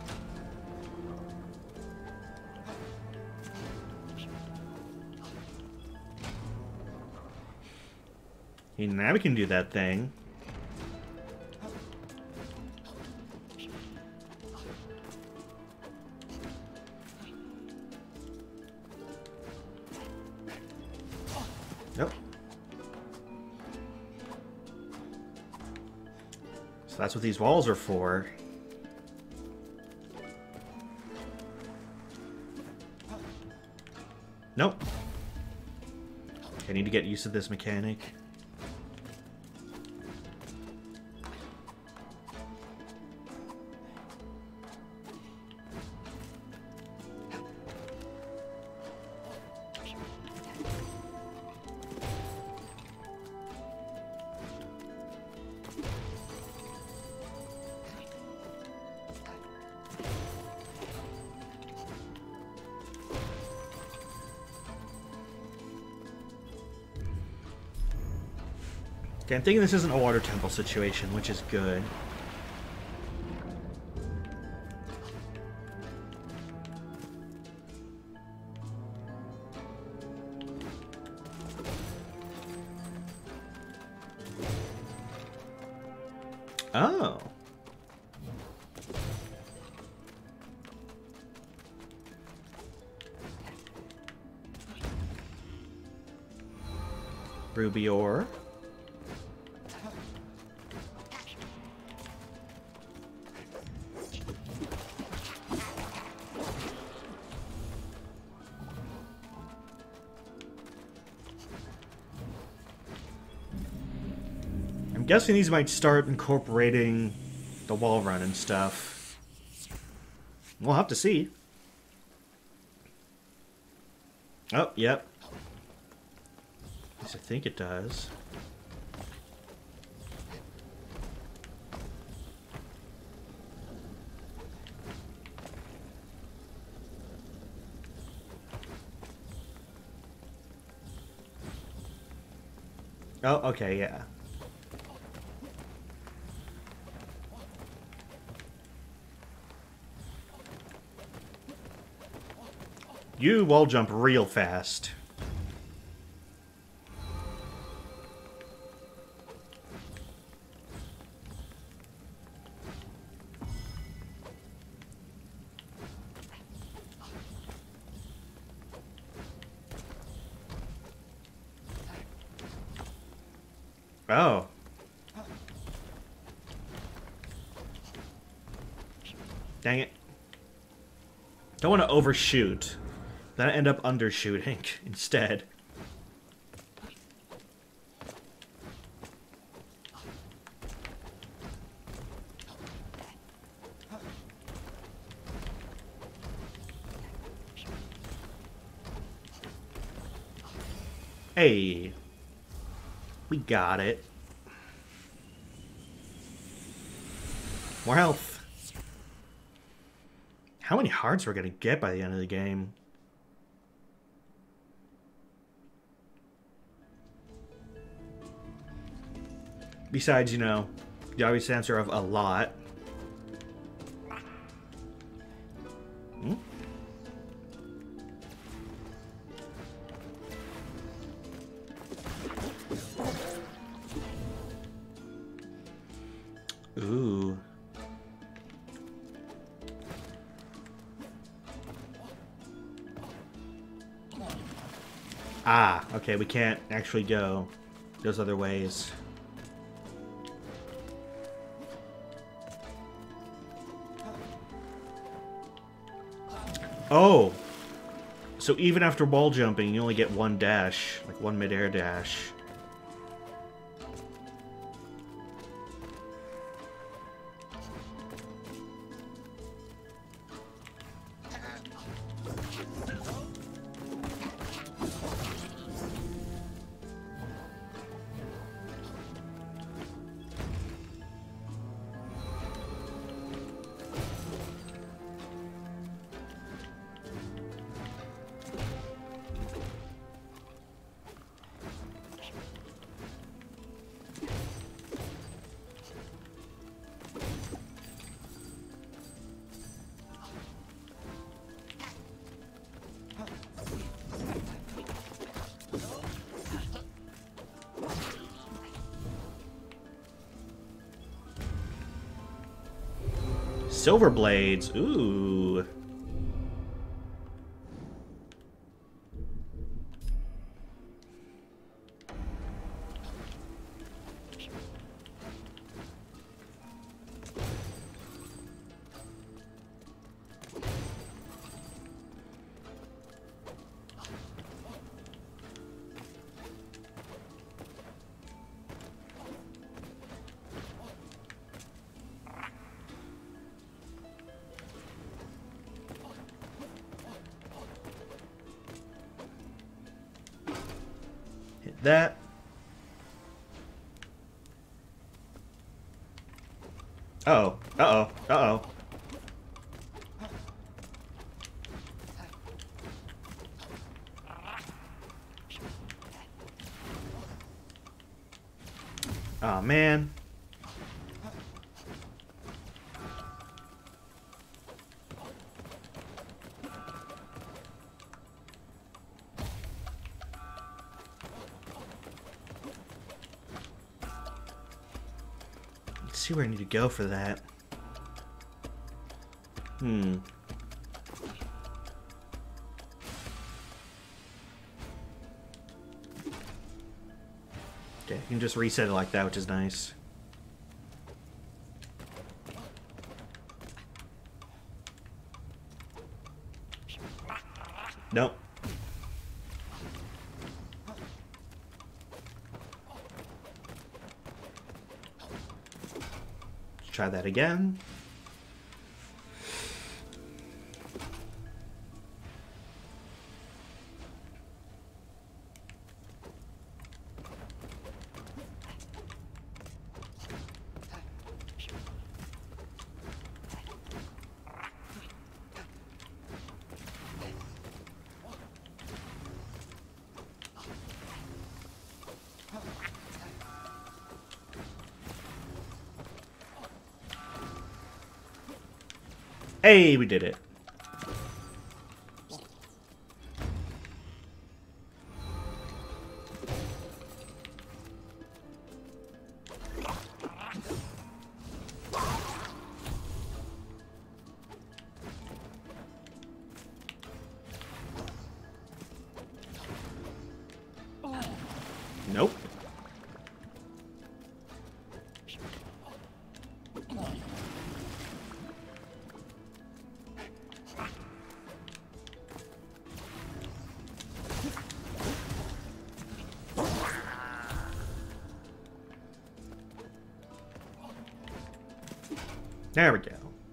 Okay, now we can do that thing. Nope. So that's what these walls are for. Nope. I need to get used to this mechanic. Okay, I'm thinking this isn't a water temple situation, which is good. Oh. Ruby ore. I'm guessing these might start incorporating the wall run and stuff. We'll have to see. Oh, yep. At least I think it does. Oh, okay, yeah. You wall jump real fast. Oh. Dang it. Don't want to overshoot. Then I end up undershooting instead. Hey. We got it. More health. How many hearts we're gonna get by the end of the game? Besides, you know, the obvious answer of a lot. Hmm? Ooh. Ah, okay, we can't actually go those other ways. Oh! So even after wall jumping, you only get one dash, like one mid-air dash. Silver blades. Ooh. Hit that. Uh-oh. Uh-oh. Uh-oh. Oh, man. Let's see where I need to go for that. Okay, you can just reset it like that, which is nice. Nope. Let's try that again. Hey, we did it. Nope. There we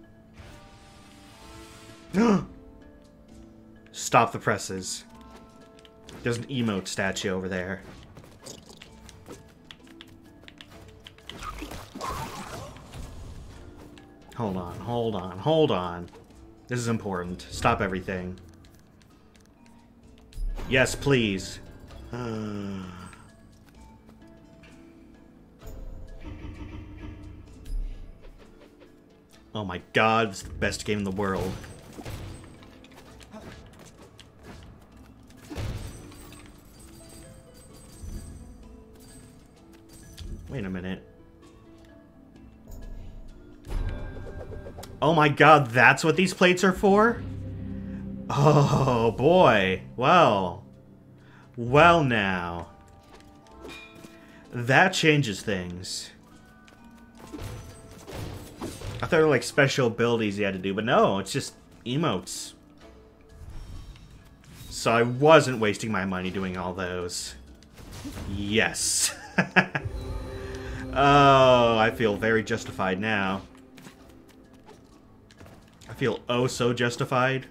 go. Stop the presses. There's an emote statue over there. Hold on, hold on, hold on. This is important. Stop everything. Yes, please. Oh my god, it's the best game in the world. Wait a minute. Oh my god, that's what these plates are for? Oh boy. Well. Well now. That changes things. I thought they were like special abilities you had to do, but no, it's just emotes. So I wasn't wasting my money doing all those. Yes. Oh, I feel very justified now. I feel oh so justified.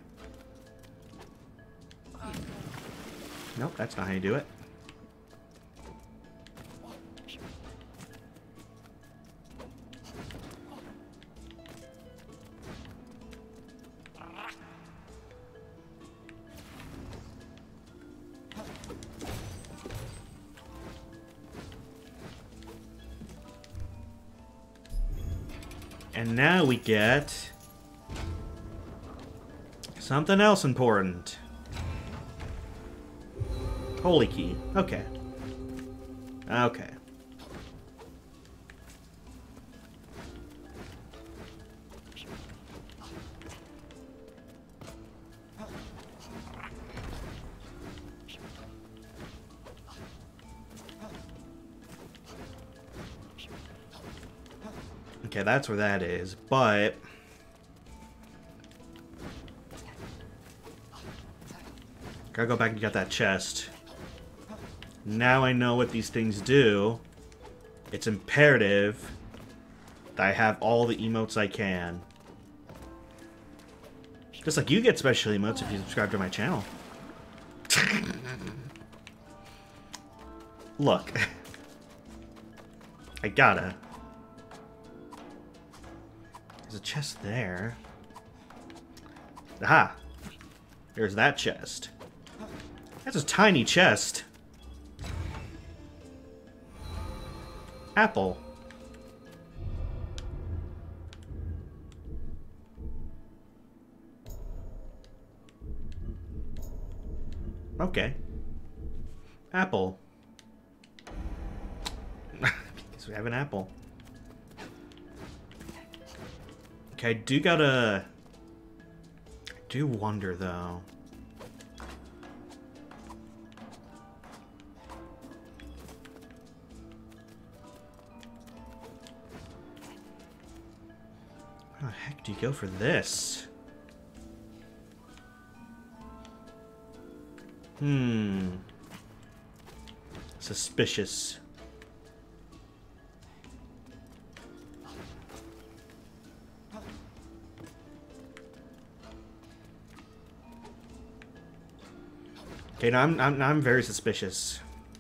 Nope, that's not how you do it. And now we get something else important. Holy key. Okay. Okay. Okay, that's where that is, but... Gotta go back and get that chest. Now I know what these things do. It's imperative that I have all the emotes I can. Just like you get special emotes if you subscribe to my channel. Look. I gotta. There's a chest there. Aha! There's that chest. That's a tiny chest. Apple. Okay. Apple. Because we have an apple. Okay, I do wonder, though. How the heck do you go for this? Suspicious. Okay, now I'm very suspicious.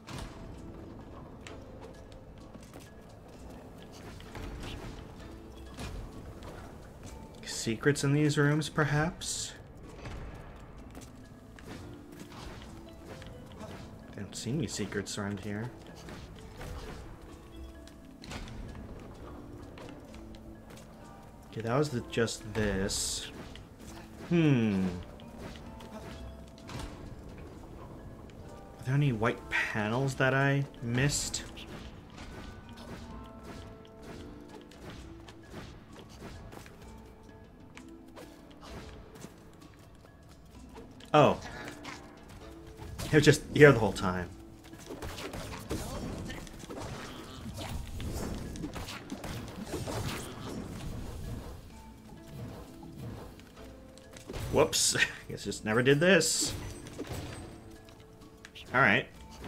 Secrets in these rooms, perhaps? I don't see any secrets around here. Okay, that was just this. Are there any white panels that I missed? Oh. It was just here the whole time. Whoops. Guess just never did this. Alright.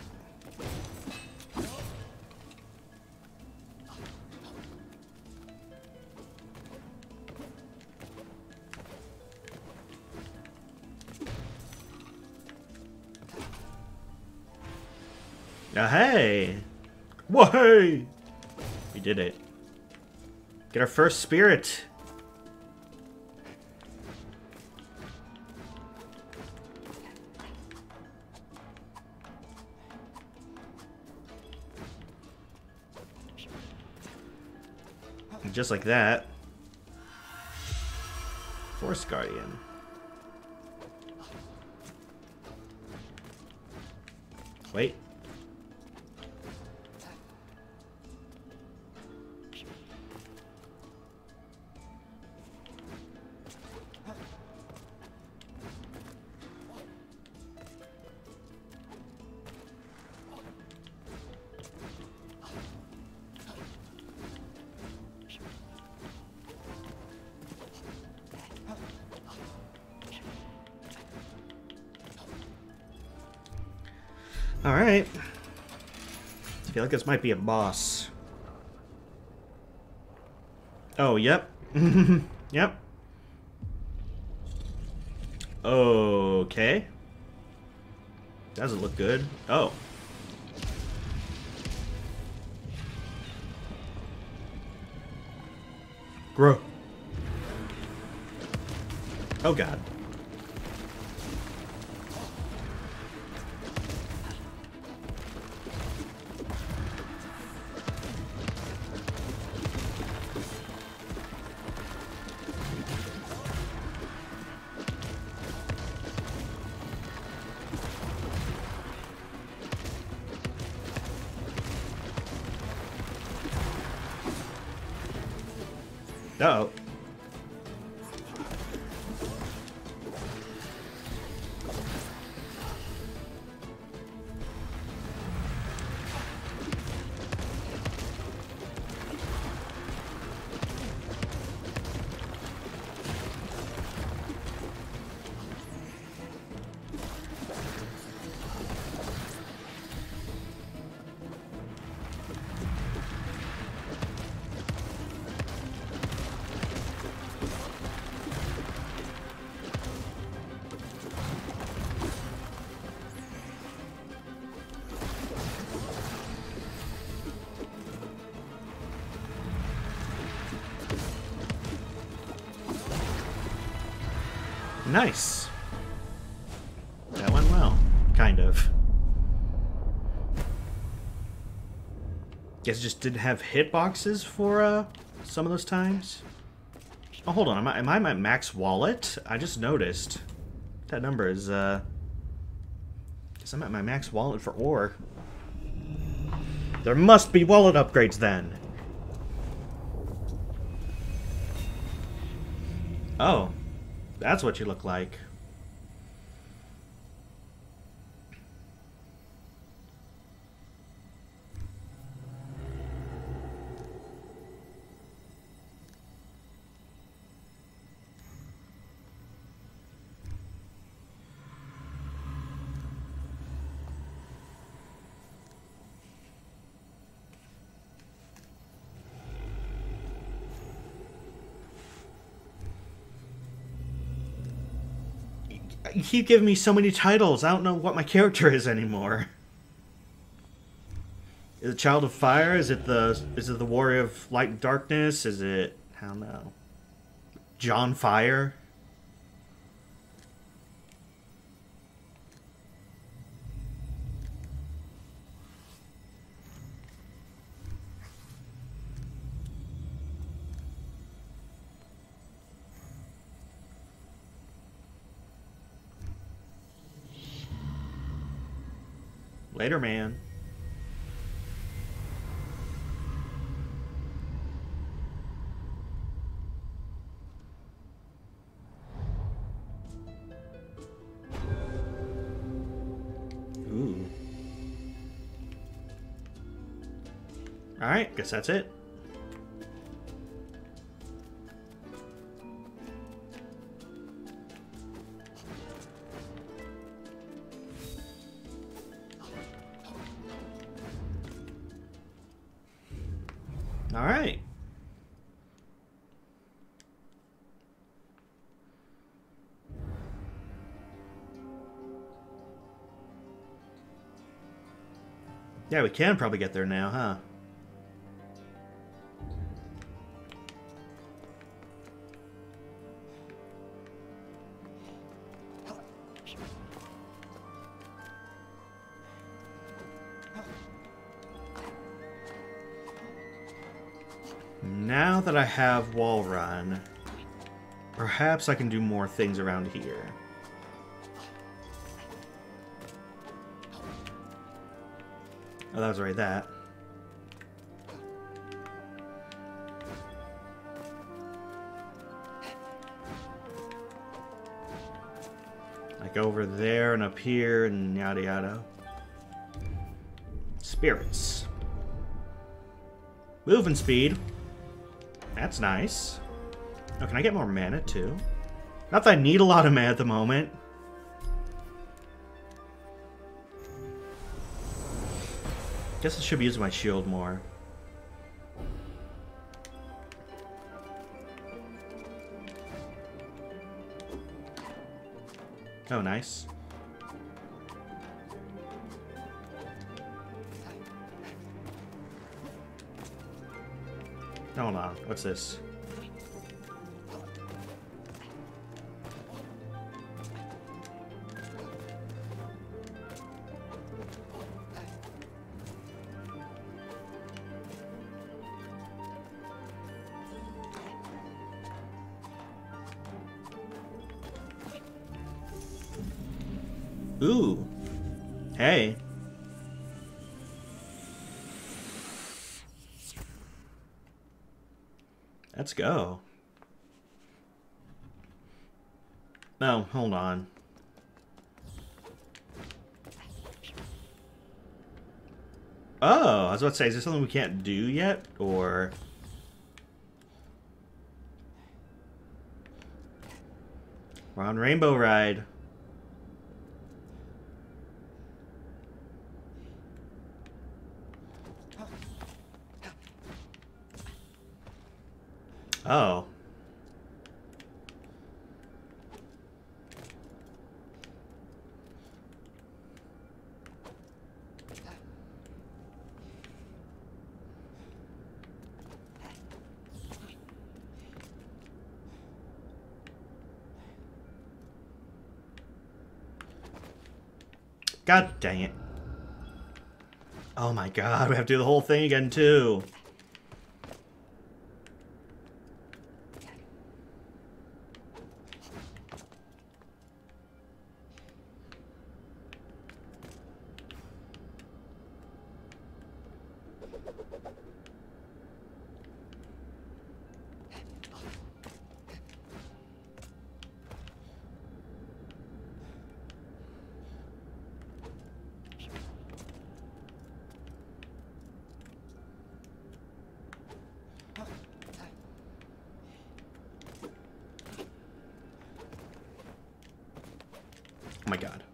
Hey! Whoa, hey! We did it. Get our first spirit. And just like that. Force Guardian. Wait. Alright. I feel like this might be a boss. Oh, yep. Yep. Okay. Doesn't look good. Oh. Grow. Oh, God. Uh-oh. Nice. That went well. Kind of. Guess it just didn't have hitboxes for some of those times. Oh, hold on. Am I at max wallet? I just noticed. That number is, guess I'm at my max wallet for ore. There must be wallet upgrades then. Oh. That's what you look like. You keep giving me so many titles. I don't know what my character is anymore. Is it Child of Fire? Is it the Warrior of Light and Darkness? Is it, I don't know, John Fire? Later, man. Ooh. Alright, guess that's it. Alright. Yeah, we can probably get there now, huh? Now that I have wall run, perhaps I can do more things around here. Oh, that was already that. Like over there and up here and yada yada. Spirits. Movement speed. That's nice. Oh, can I get more mana too? Not that I need a lot of mana at the moment. Guess I should be using my shield more. Oh, nice. Hold on, what's this? Ooh. Hey. Let's go. No, hold on. Oh, I was about to say, is there something we can't do yet? Or... we're on Rainbow Ride. Oh. God dang it. Oh my god, we have to do the whole thing again, too. Oh my god.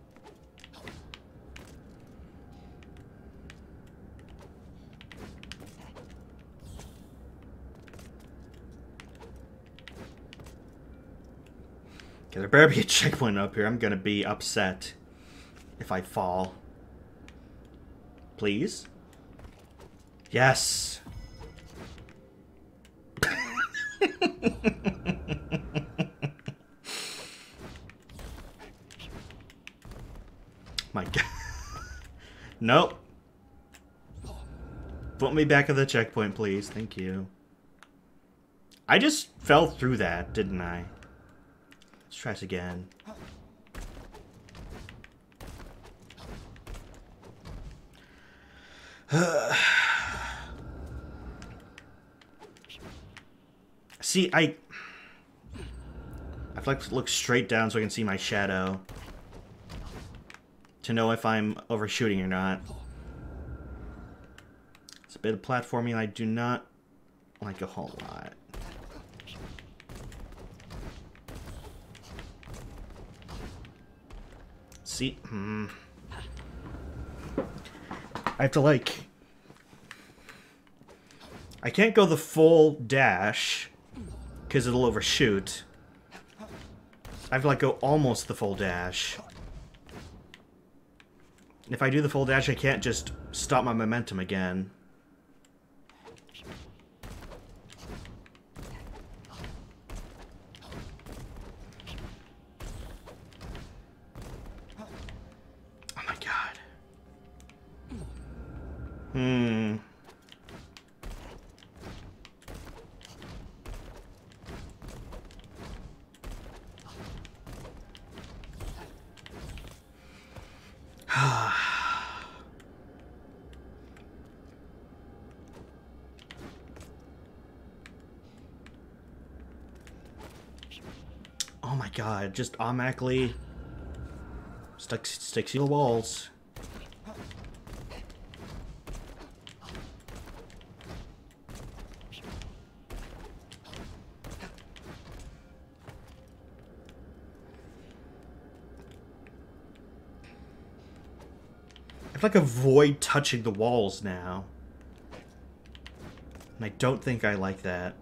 Okay, there better be a checkpoint up here. I'm gonna be upset if I fall. Please? Yes! My god. Nope. Put me back at the checkpoint, please. Thank you. I just fell through that, didn't I? Let's try this again. See, I have to look straight down so I can see my shadow to know if I'm overshooting or not. It's a bit of platforming I do not like a whole lot. See, I have to like, I can't go the full dash because it'll overshoot. I have to like go almost the full dash. If I do the full dash, I can't just stop my momentum again. Oh my god. Oh my god, just automatically sticks to the walls. I have to like avoid touching the walls now. And I don't think I like that.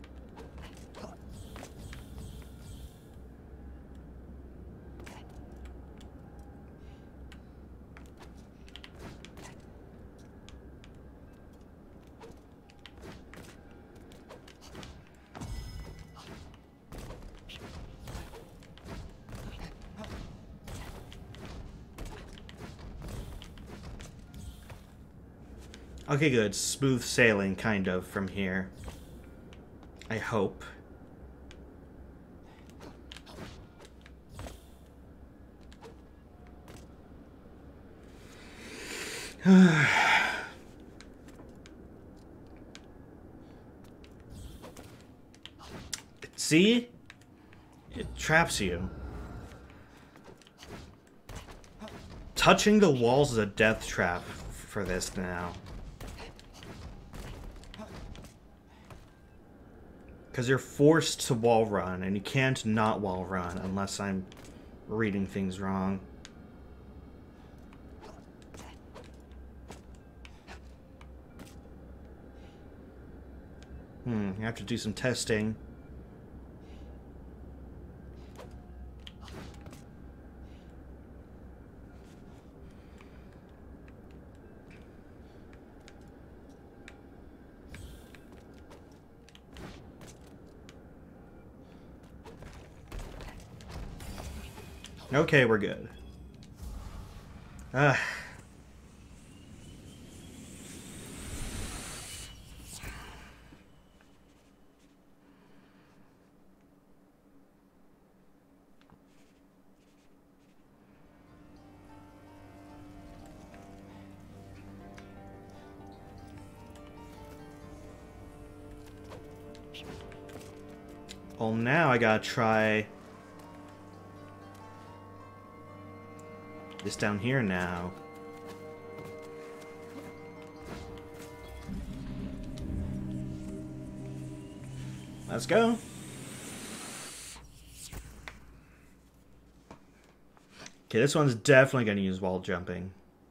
Okay, good. Smooth sailing, kind of, from here. I hope. See? It traps you. Touching the walls is a death trap for this now. Because you're forced to wall run, and you can't not wall run unless I'm reading things wrong. You have to do some testing. Okay, we're good. Ah. Well, now I gotta try this down here now. Let's go. Okay, this one's definitely gonna use wall jumping.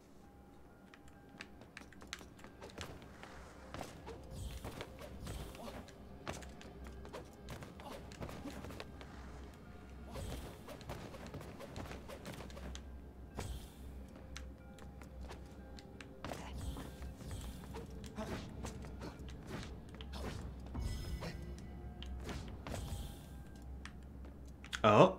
Oh.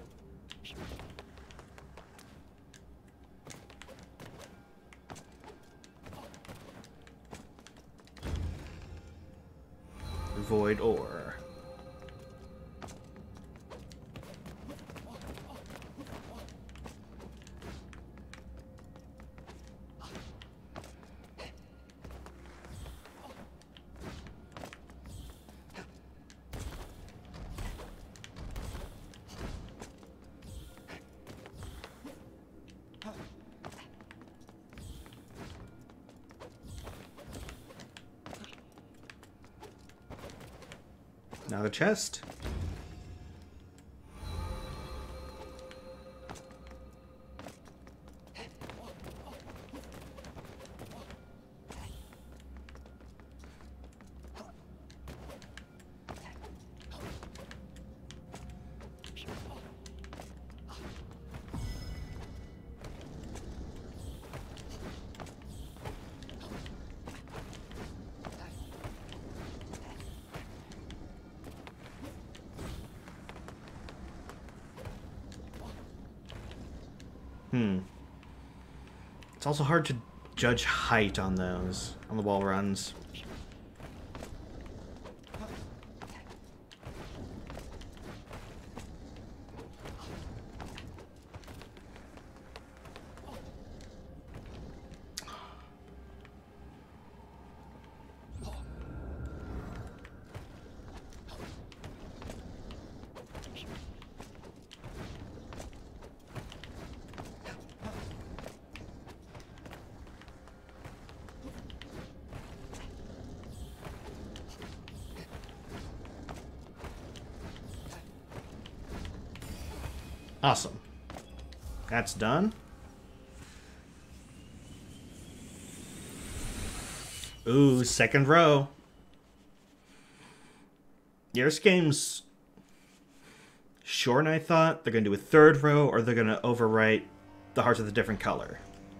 Void ore. Now the chest. It's also hard to judge height on those, on the wall runs. Awesome. That's done. Ooh, second row. Yeah, this game's short, and I thought they're going to do a third row, or they're going to overwrite the hearts with a different color.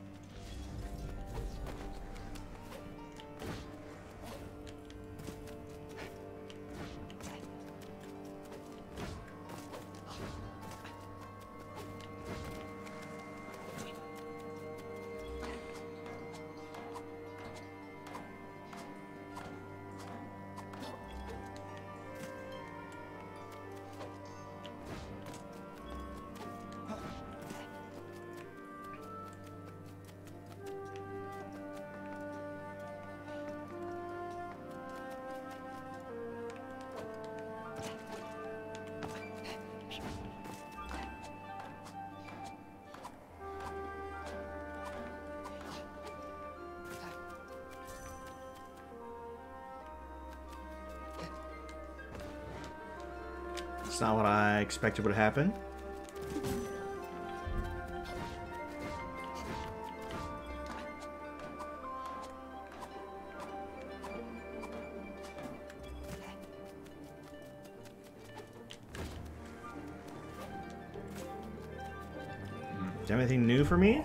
It's not what I expected would happen. Do you have anything new for me?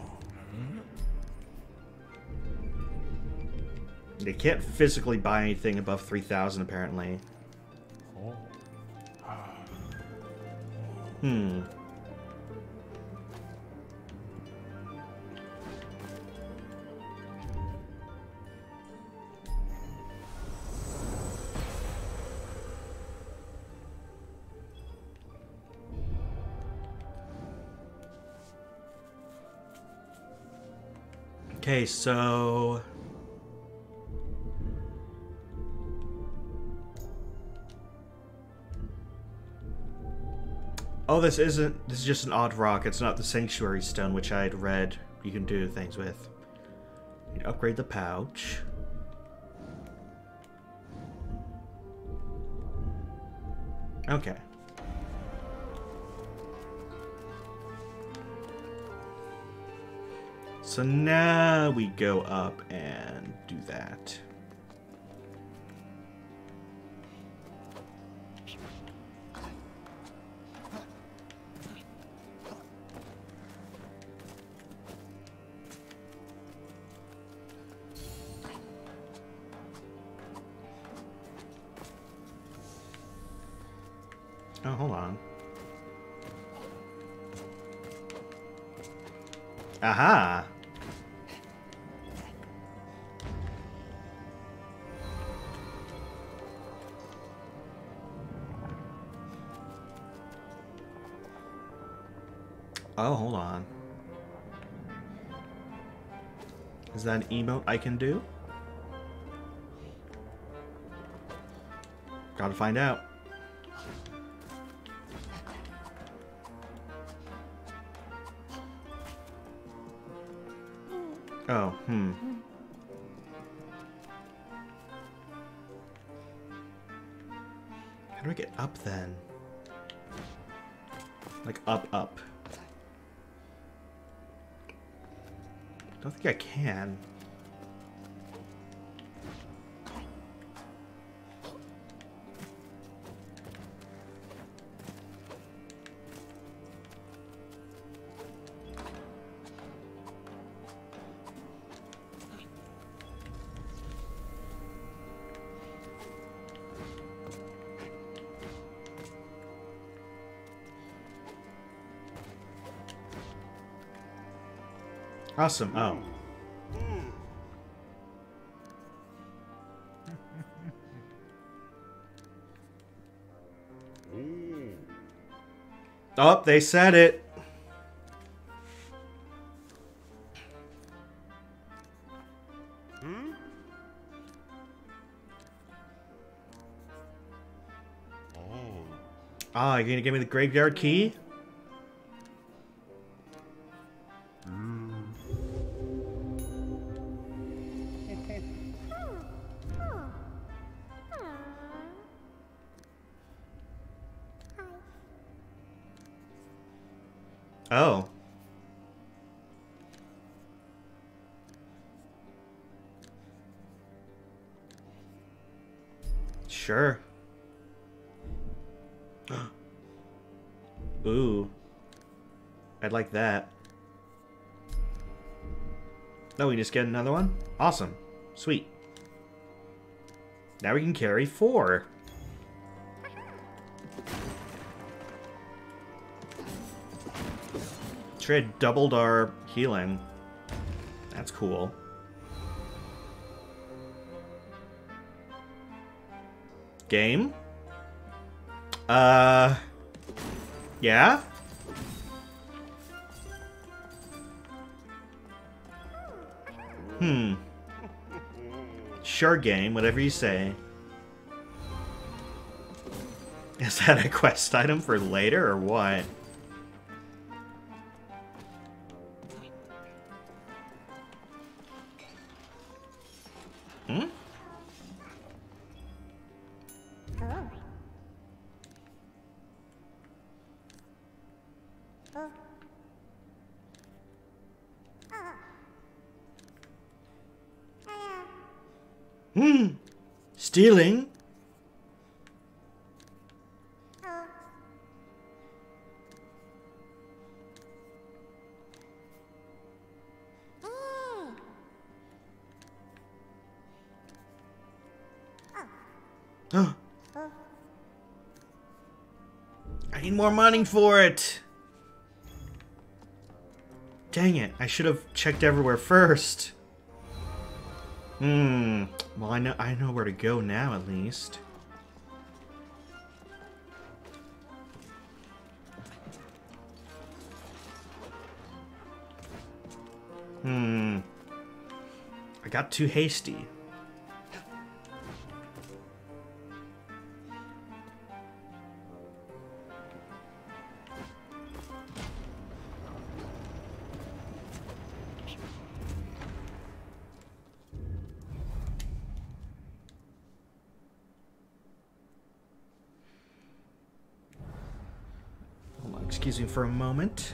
They can't physically buy anything above 3,000 apparently. Okay, so... Oh, this isn't... This is just an odd rock. It's not the Sanctuary Stone, which I had read you can do things with. You can upgrade the pouch. Okay. So now we go up and do that. Oh, hold on. Aha! Oh, hold on. Is that an emote I can do? Gotta find out. Oh, How do I get up then? Like up. Don't think I can. Awesome. Oh. Oh, they said it. Ah, you're gonna give me the graveyard key? Oh. Sure. Ooh. I'd like that. No, we just get another one? Awesome. Sweet. Now we can carry 4. Trade doubled our healing. That's cool. Game? Yeah? Sure, game, whatever you say. Is that a quest item for later, or what? Stealing? I need more money for it. Dang it, I should have checked everywhere first. Well, I know where to go now, at least. got too hasty. Hold on, excuse me for a moment.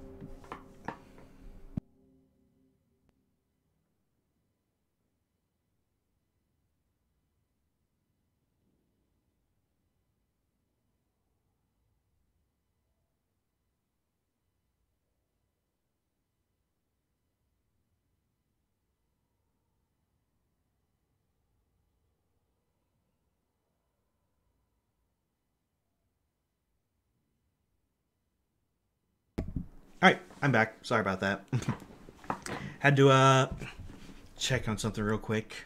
Alright, I'm back. Sorry about that. Had to, check on something real quick.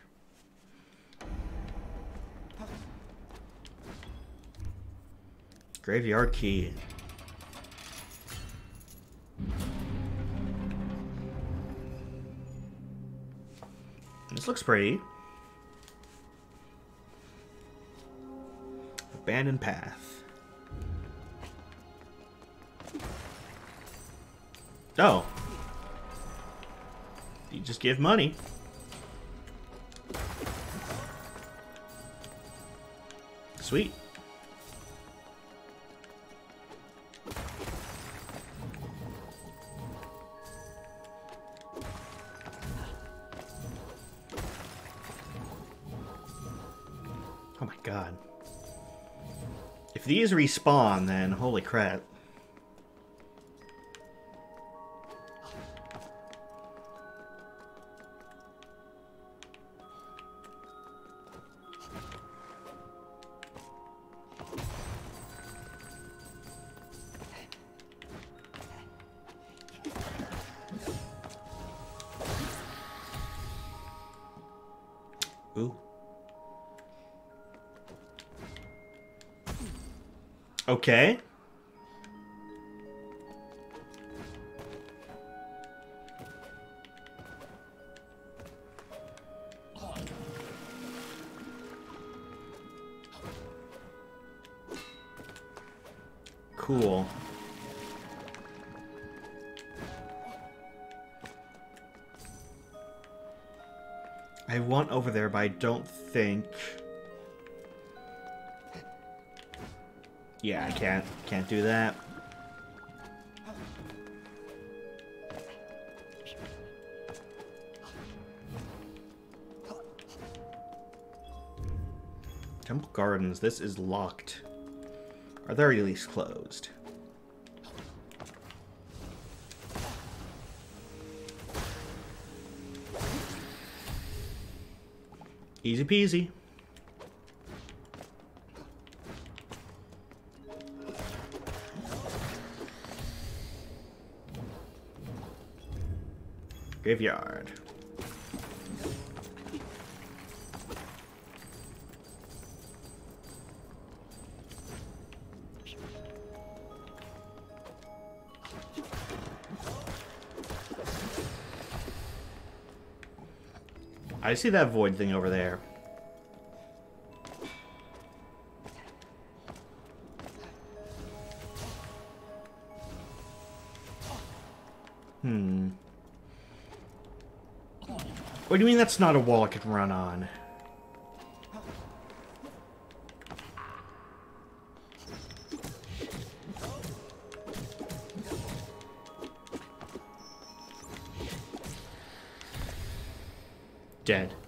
Graveyard key. This looks pretty. Abandoned path. Oh. You just give money. Sweet. Oh my god. If these respawn, then holy crap. Ooh. Okay. Cool. I have one over there, but I don't think... Yeah, I can't do that. Temple Gardens, this is locked. Or they're at least closed. Easy peasy. Graveyard. I see that void thing over there. What do you mean that's not a wall I could run on? Dead.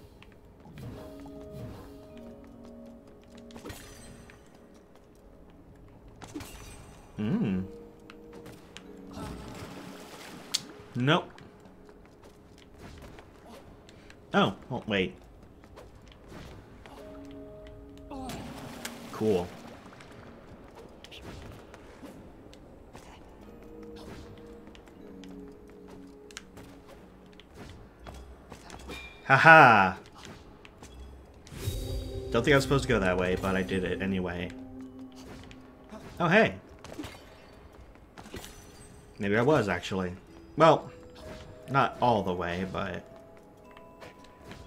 Nope. Oh, well, wait. Cool. Haha! Don't think I was supposed to go that way, but I did it anyway. Oh, hey. Maybe I was, actually. Well, not all the way, but...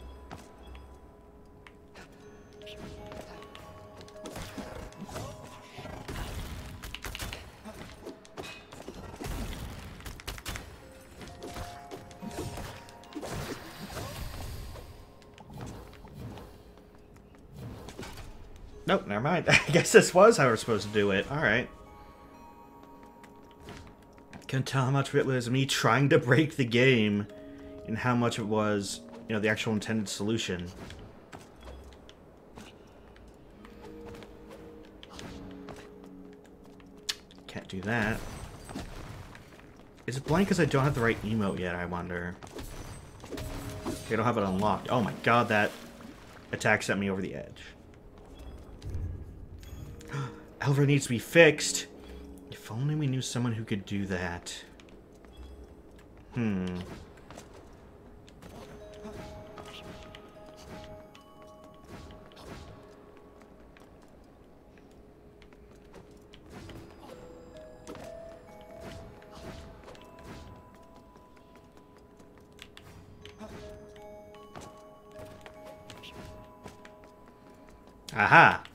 Nope, never mind. I guess this was how we're supposed to do it. Alright. Can't tell how much of it was me trying to break the game and how much it was, you know, the actual intended solution. Can't do that. Is it blank because I don't have the right emote yet, I wonder? I don't have it unlocked. Oh my god, that attack sent me over the edge. Elver needs to be fixed. If only we knew someone who could do that. Aha!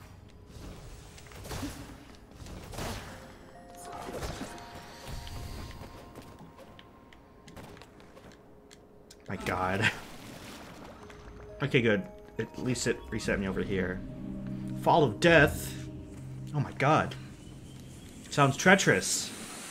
My god. Okay, good. At least it reset me over here. Fall of Death? Oh my god. Sounds treacherous.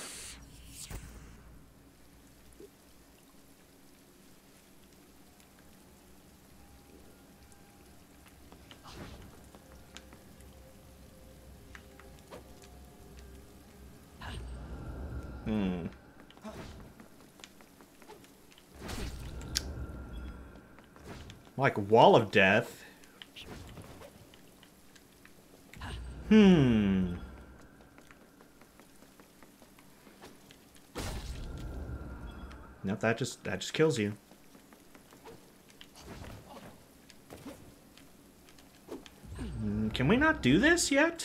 Like Wall of Death. Nope, that just kills you. Can we not do this yet?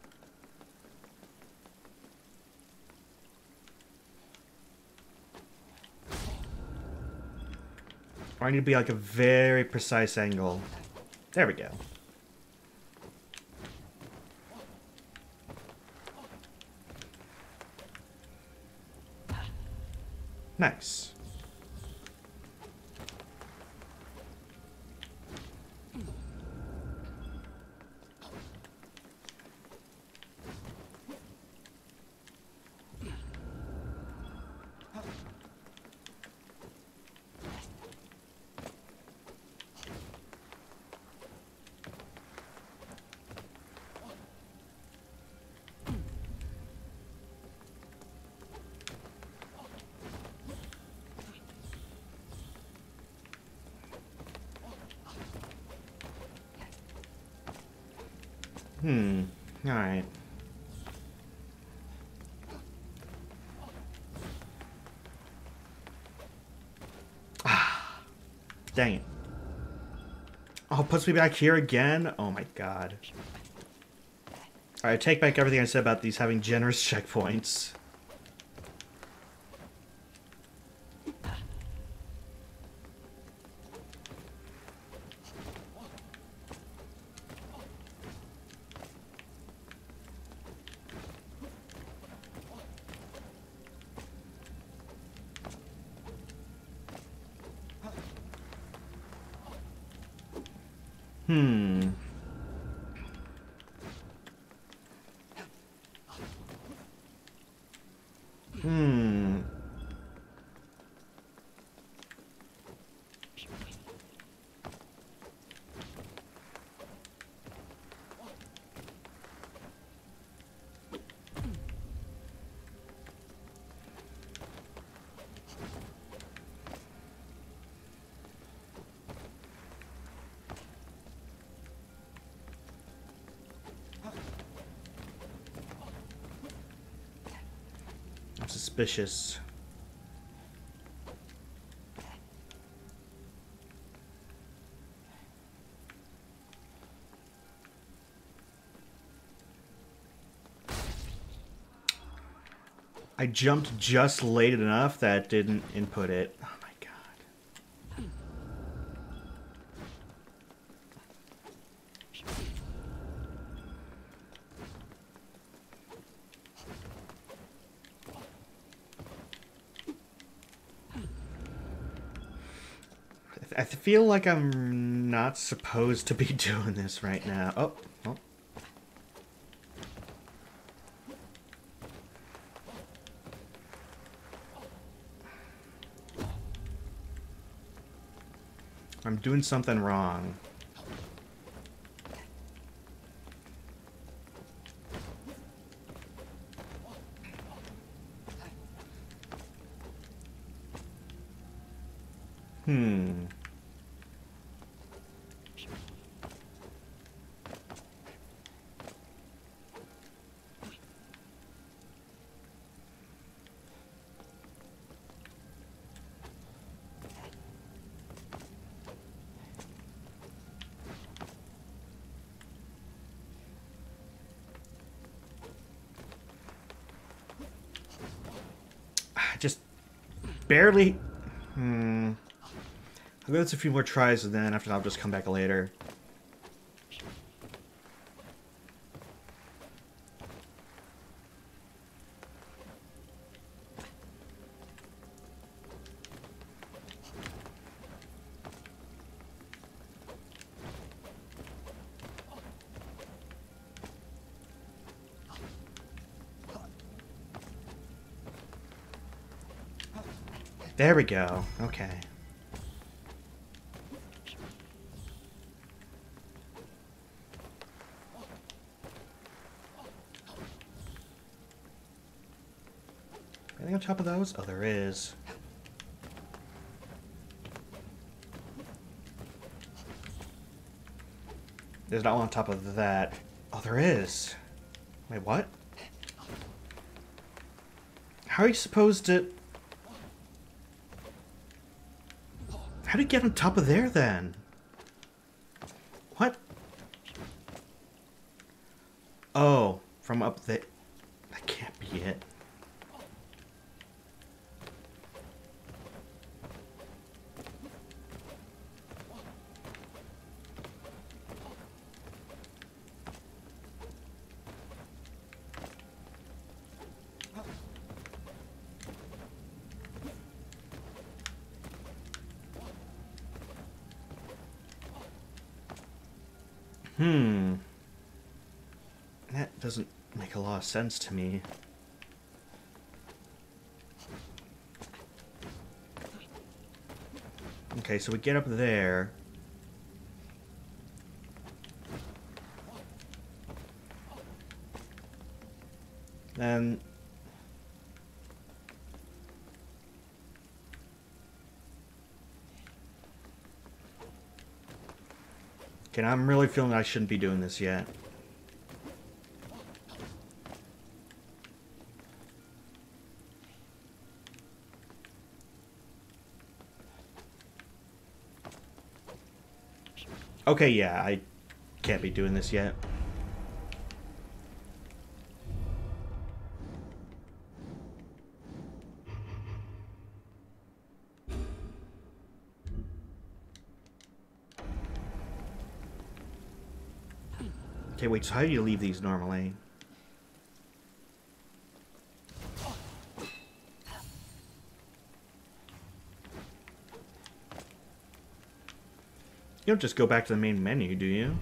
Or I need to be like a very precise angle. There we go. Nice. Alright. Dang it. Oh, it puts me back here again? Oh my god. Alright, take back everything I said about these having generous checkpoints. I'm suspicious. I jumped just late enough that it didn't input it. Oh my god. I feel like I'm not supposed to be doing this right now. Oh, oh. I'm doing something wrong. Just barely. I'll give this a few more tries, and then after that, I'll just come back later. There we go. Okay. Anything on top of those? Oh, there is. There's not one on top of that. Oh, there is. Wait, what? How are you supposed to... How do you get on top of there, then? What? Oh, from up there. That can't be it. That doesn't make a lot of sense to me. Okay, so we get up there. Then... Okay, now I'm really feeling I shouldn't be doing this yet. Okay, yeah, I can't be doing this yet. Okay, wait, so how do you leave these normally? You don't just go back to the main menu, do you?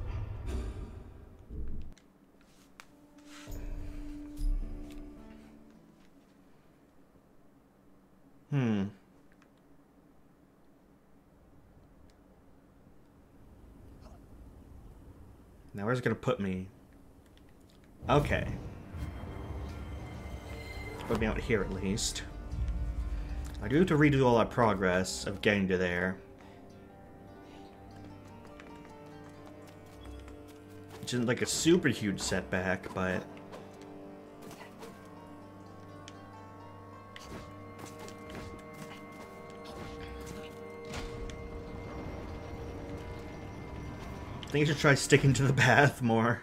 Now where's it gonna put me? Okay. Put me out here at least. I do have to redo all that progress of getting to there. Which isn't like a super huge setback, but... I think I should try sticking to the path more.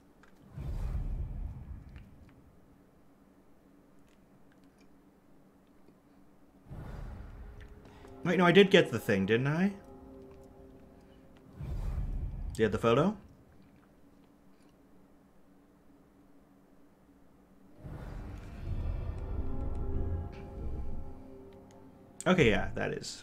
Wait, no, I did get the thing, didn't I? You had the photo? Okay, yeah, that is.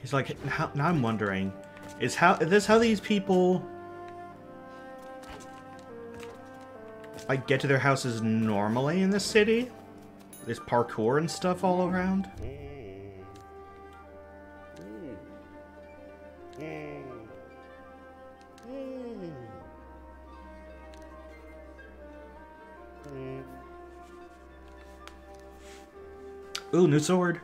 He's like, now I'm wondering, is this how these people like get to their houses normally in this city? There's parkour and stuff all around. Ooh, new sword.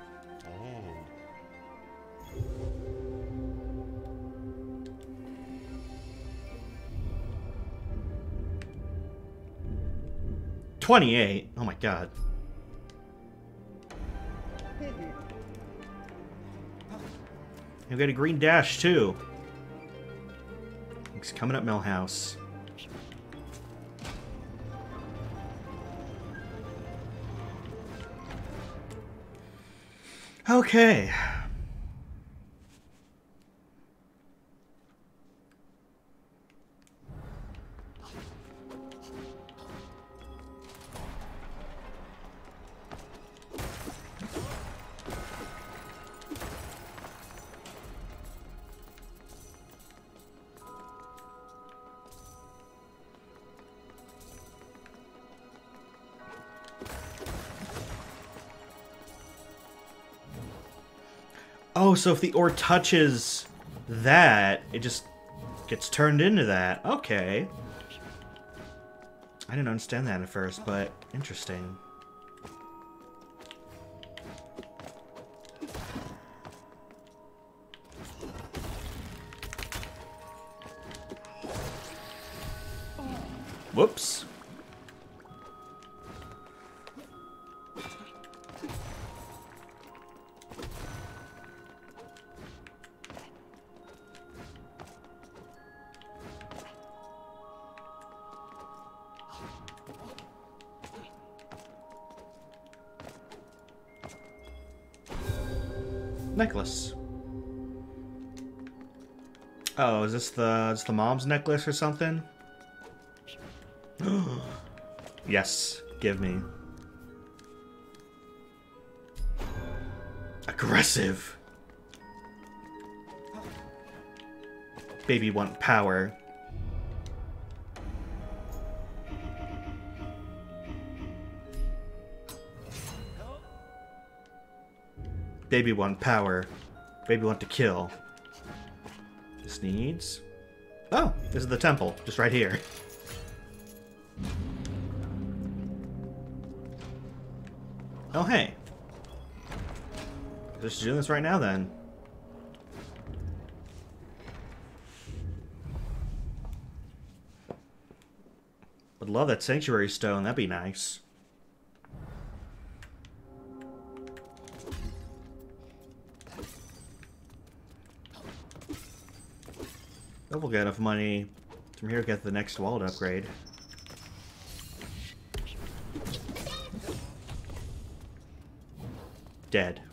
$28. Oh my god. You got a green dash too. He's coming up Millhouse. Okay. Oh, so if the ore touches that, it just gets turned into that. Okay. I didn't understand that at first, but interesting. Whoops. Necklace. Oh, is this the mom's necklace or something? Yes, give me. Aggressive. Baby want power. Baby want power. Baby want to kill. This needs... Oh, this is the temple. Just right here. Oh, hey. Just doing this right now, then. Would love that sanctuary stone. That'd be nice. We'll get enough money from here to get the next wallet upgrade. Dead.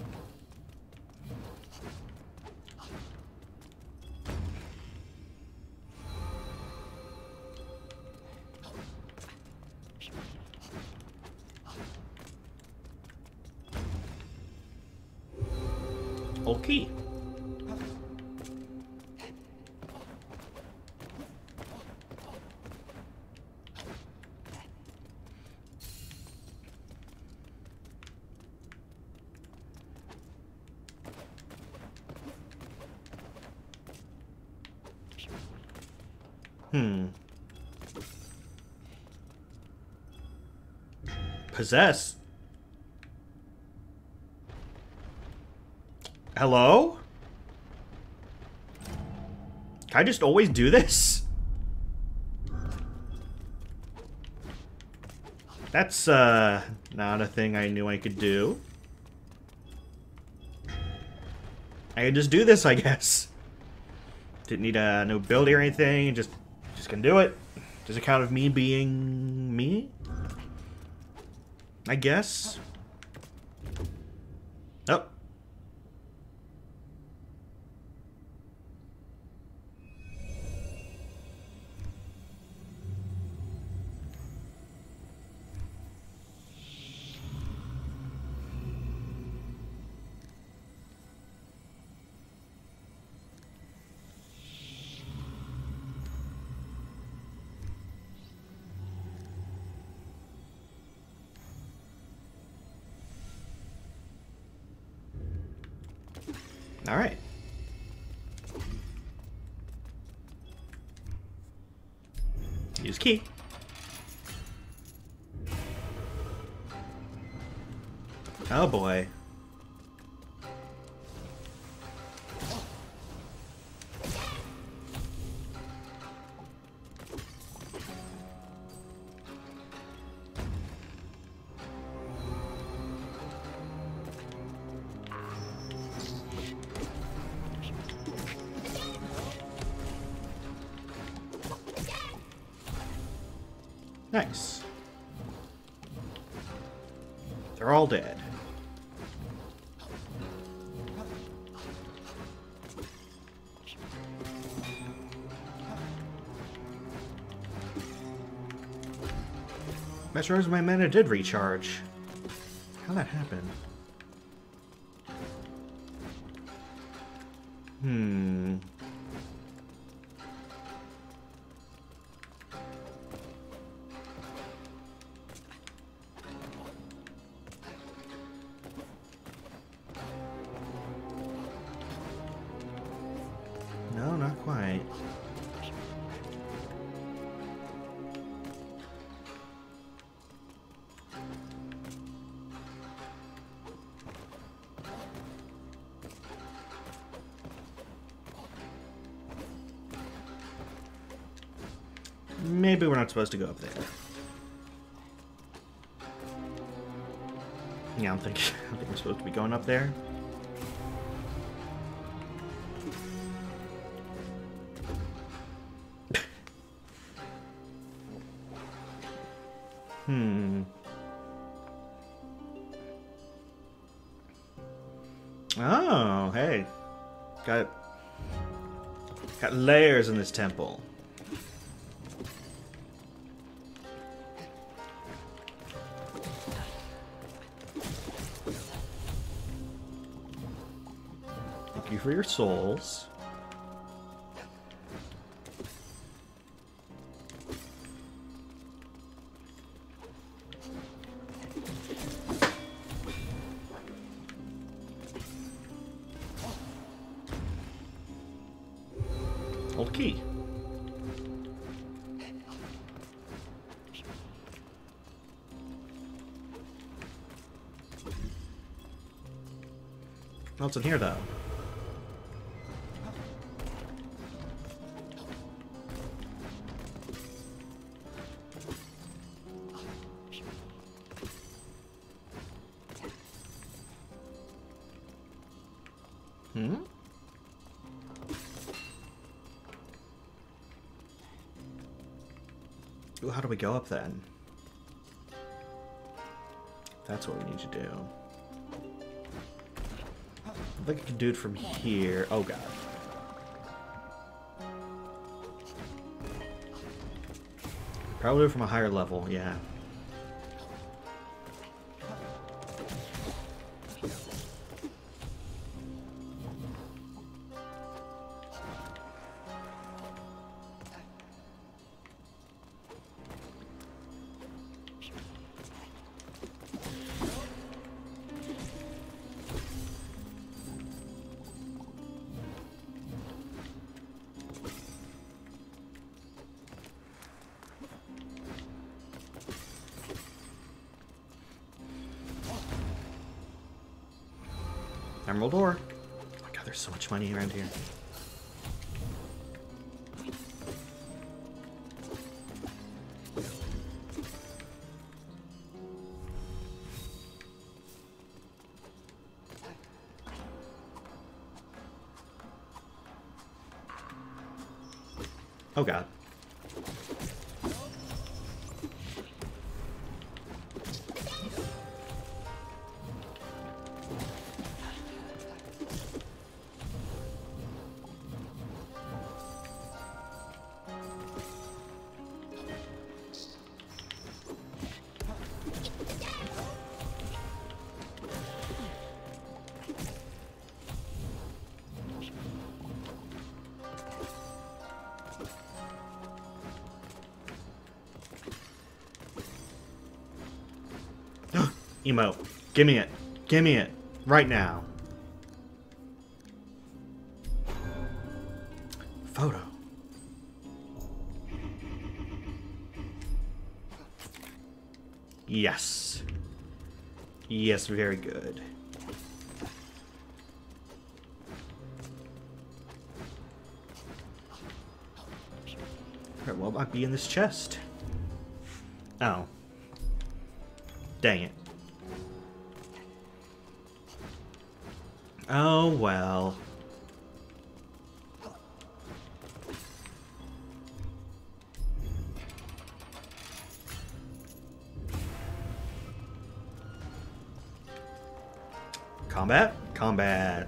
Okay. Possess? Hello? Can I just always do this? That's, not a thing I knew I could do. I can just do this, I guess. Didn't need no ability or anything, just can do it. Does it count of me being me? I guess. Oh. Alright. Use key. Oh boy. Nice. They're all dead. As far as my mana did recharge. How'd that happen? No, not quite. Maybe we're not supposed to go up there. Yeah, I don't think we're supposed to be going up there. Oh, hey. Got layers in this temple. Thank you for your souls. Hold key. What's in here, though? How do we go up then? That's what we need to do. I think I can do it from here. Oh god. Probably do it from a higher level, yeah. Emerald ore. Oh my god, there's so much money around here. Oh god. Emote. Give me it. Give me it. Right now. photo. Yes. Yes, very good. Alright, what might be in this chest? Oh. Dang it. Oh, well. Combat? Combat.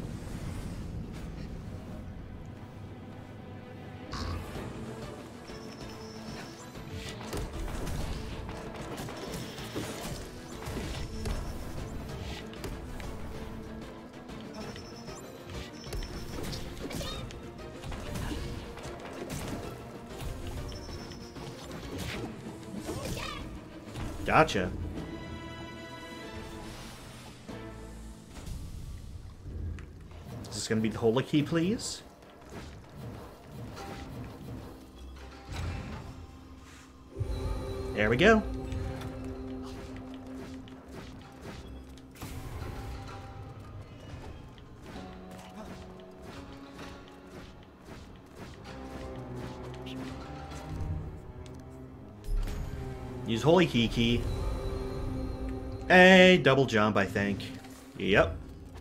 Gotcha. Is this gonna be the holy key, please? There we go. Use holy key. Hey, double jump, I think. Yep.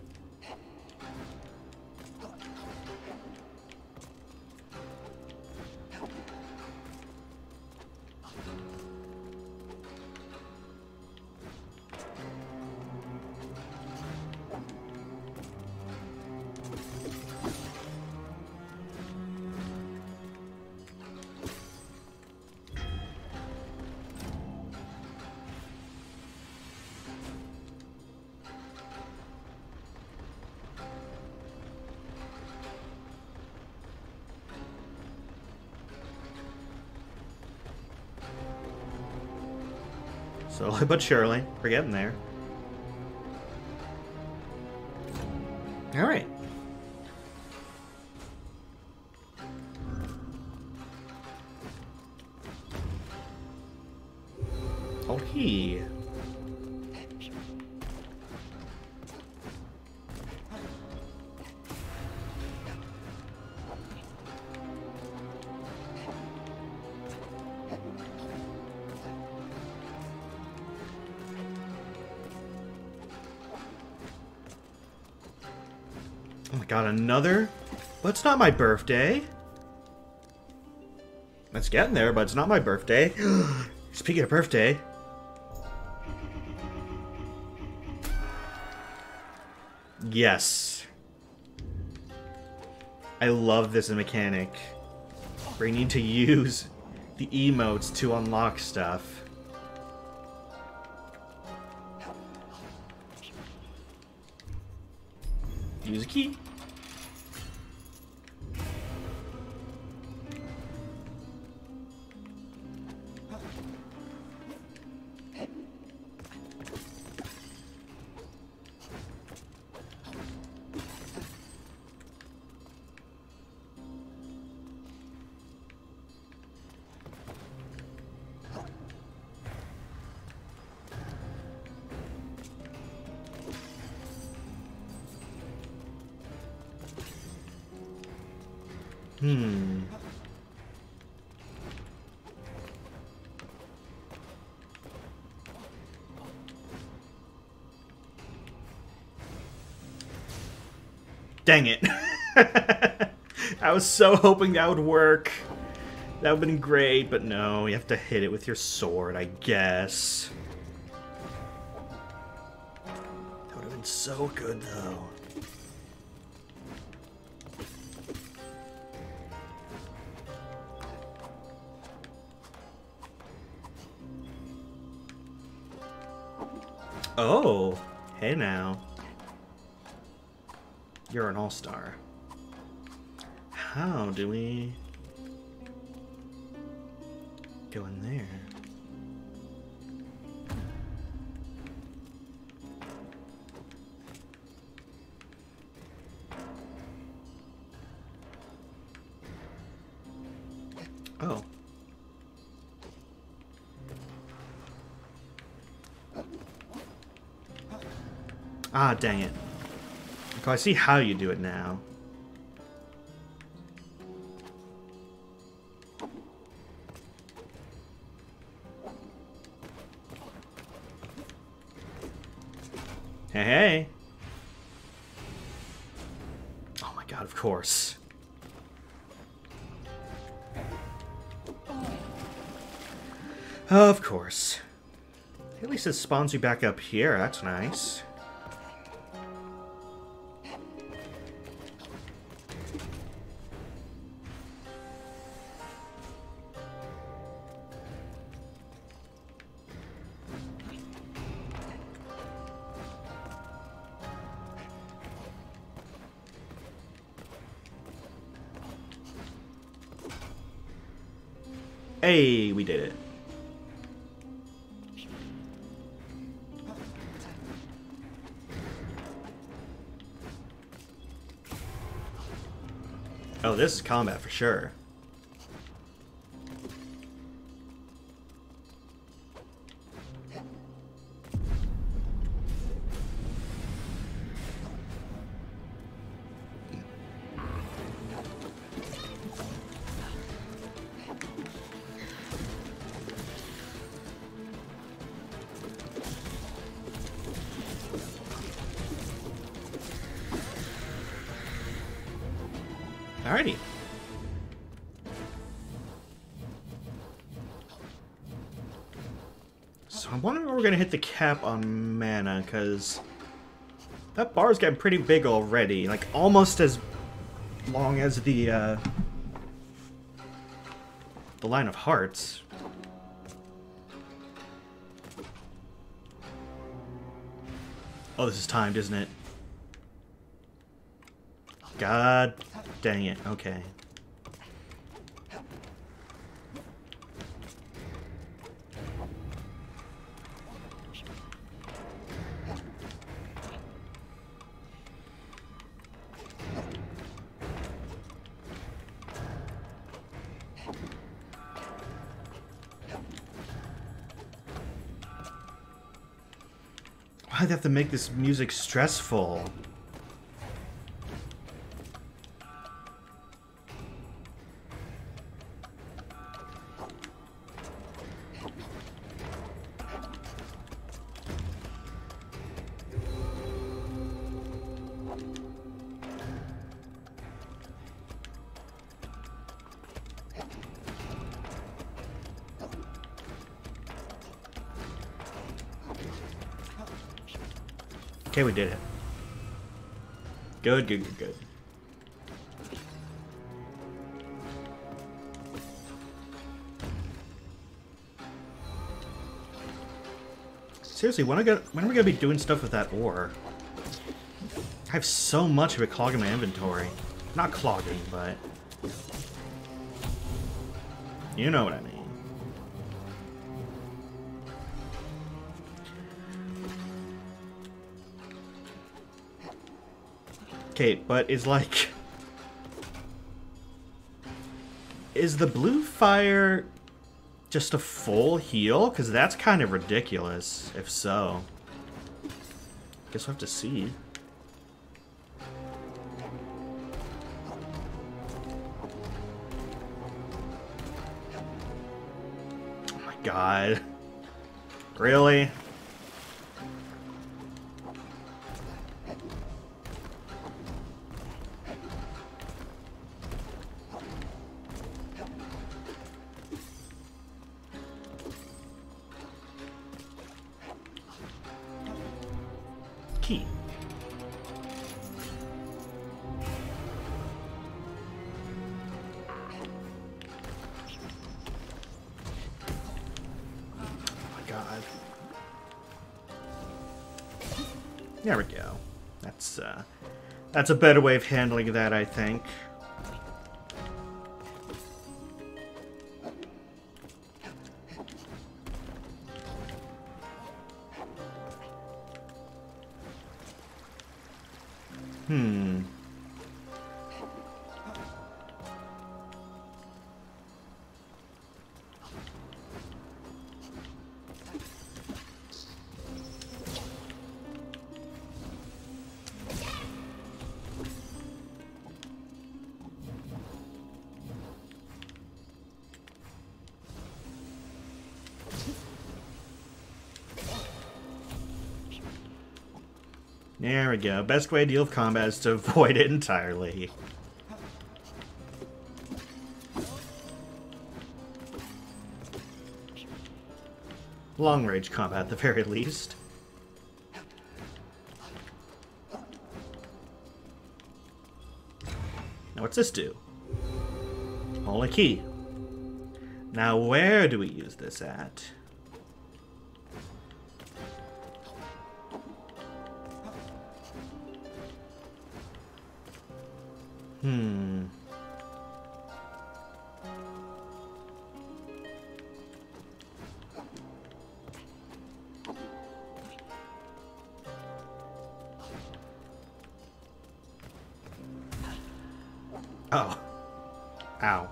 Slowly but surely, we're getting there. Alright. Okay. Oh my god, another? But it's not my birthday. It's getting there, but it's not my birthday. Speaking of birthday. Yes. I love this mechanic. Where you need to use the emotes to unlock stuff. Use a key. Dang it. I was so hoping that would work. That would have been great, but no, you have to hit it with your sword, I guess. That would have been so good, though. Oh, hey now. You're an all-star. How do we go in there? Oh. Ah, dang it. Okay, I see how you do it now. Hey, hey. Oh my god, of course. Of course. At least it spawns you back up here. That's nice. Hey, we did it. Oh, this is combat for sure. Alrighty. So I'm wondering when we're gonna hit the cap on mana, because that bar's getting pretty big already. Like, almost as long as the line of hearts. Oh, this is timed, isn't it? God dang it. Okay. Why'd they have to make this music stressful? Okay, we did it. Good, good, good, good. Seriously, when are we gonna be doing stuff with that ore? I have so much of it clogging my inventory. Not clogging, but you know what I mean. Okay, but it's like... Is the blue fire just a full heal? Because that's kind of ridiculous, if so. Guess we'll have to see. Oh my god. Really? Key. Oh my god. There we go. That's a better way of handling that, I think. There we go. Best way to deal with combat is to avoid it entirely. Long-range combat, at the very least. Now what's this do? Only key. Now where do we use this at? Oh. Ow.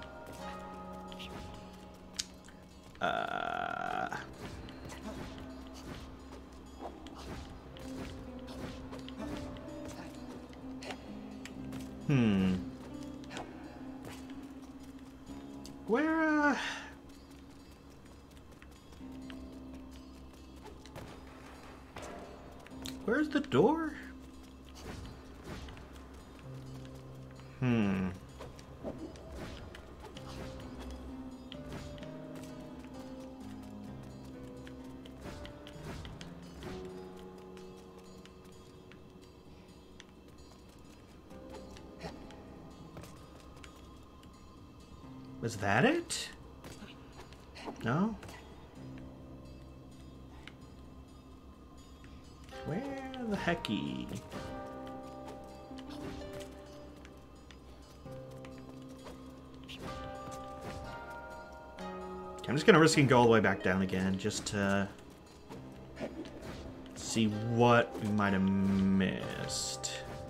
Where, where's the door? Was that it? No? Where the hecky? I'm just gonna risk and go all the way back down again, just to see what we might have missed.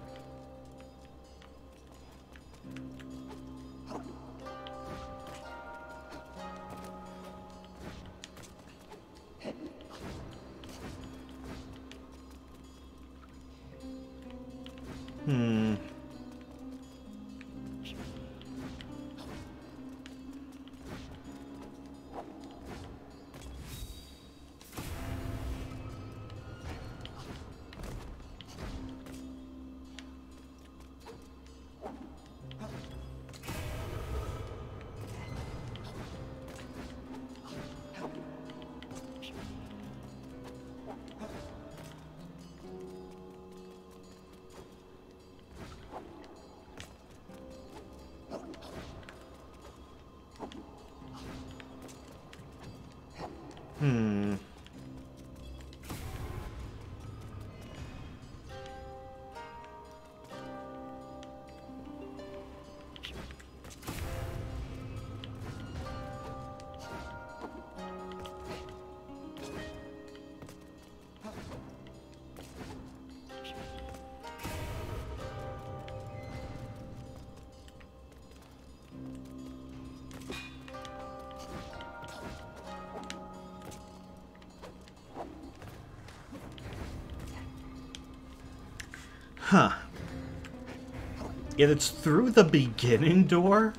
Huh. If it's through the beginning door,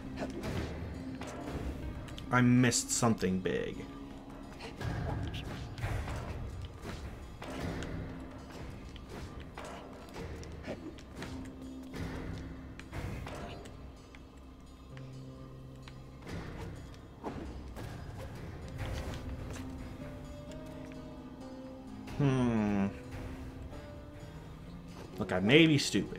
I missed something big. Look, I may be stupid.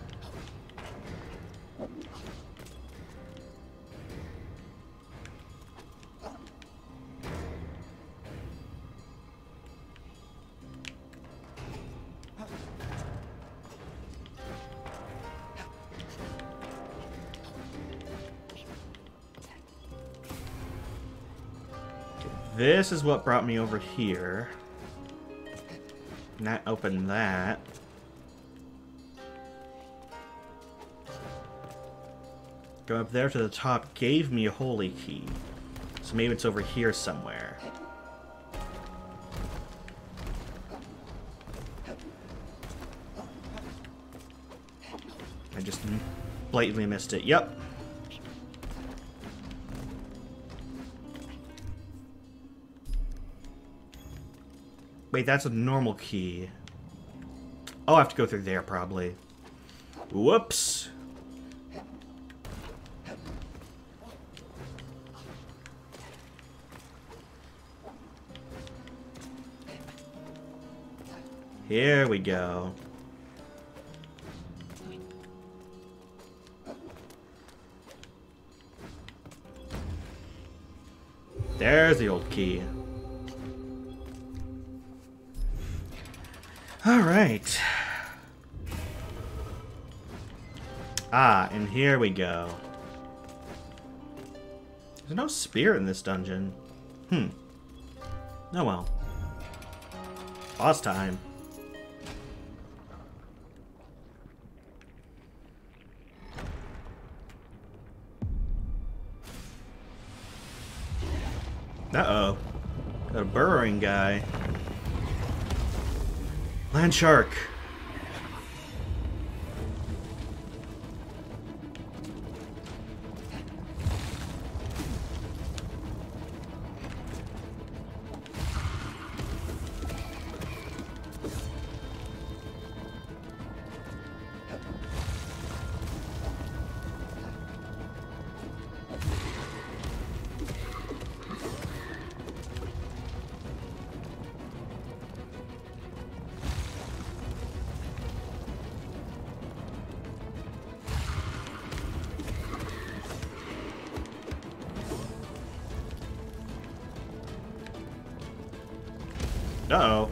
This is what brought me over here. Not open that. Go up there to the top gave me a holy key. So maybe it's over here somewhere. I just blatantly missed it. Yep. Wait, that's a normal key. Oh, I have to go through there, probably. Whoops. Here we go. There's the old key. Alright. Ah, and here we go. There's no spear in this dungeon. Oh well. Boss time. Uh-oh. Got a burrowing guy. Land shark. Uh-oh.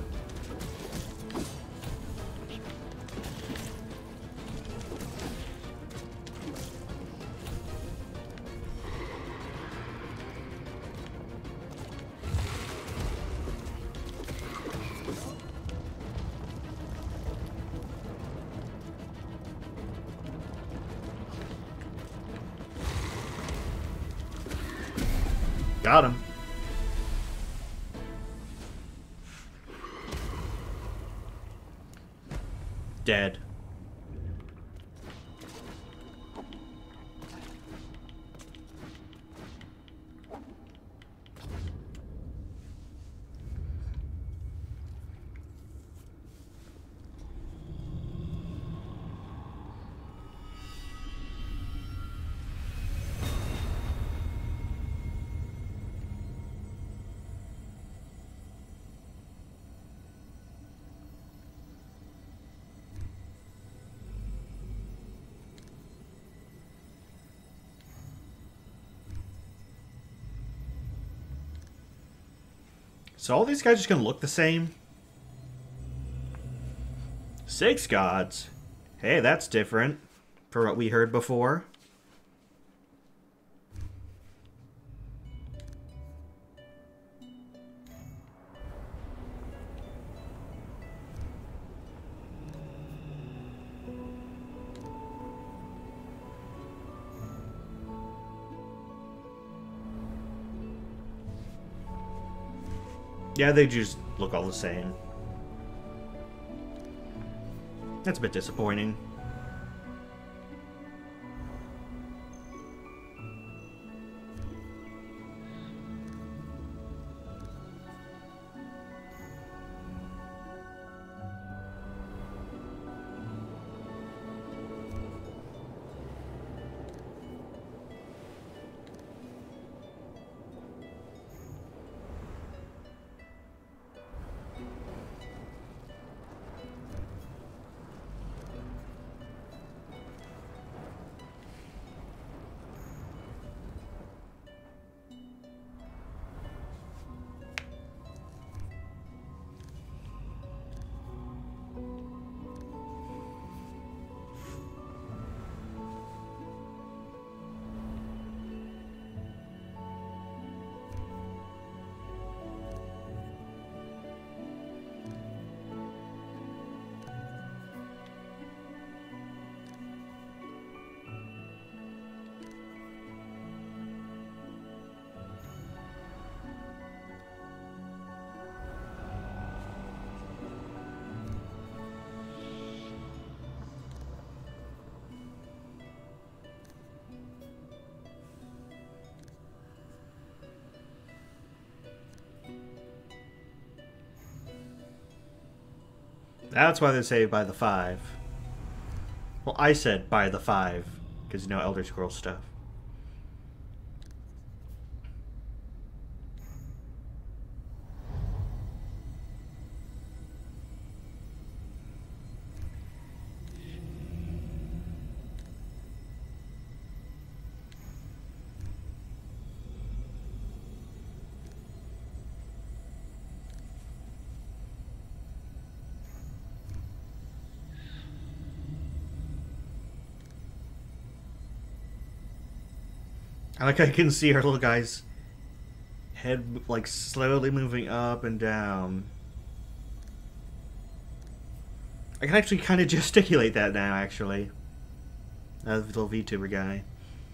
Got him. Dead. So all these guys just gonna look the same? 6 gods. Hey, that's different from what we heard before. Yeah, they just look all the same. That's a bit disappointing. That's why they say by the 5. Well, I said by the 5, because you know Elder Scrolls stuff. I like I can see our little guy's head like slowly moving up and down. I can actually kind of gesticulate that now, actually. That little VTuber guy.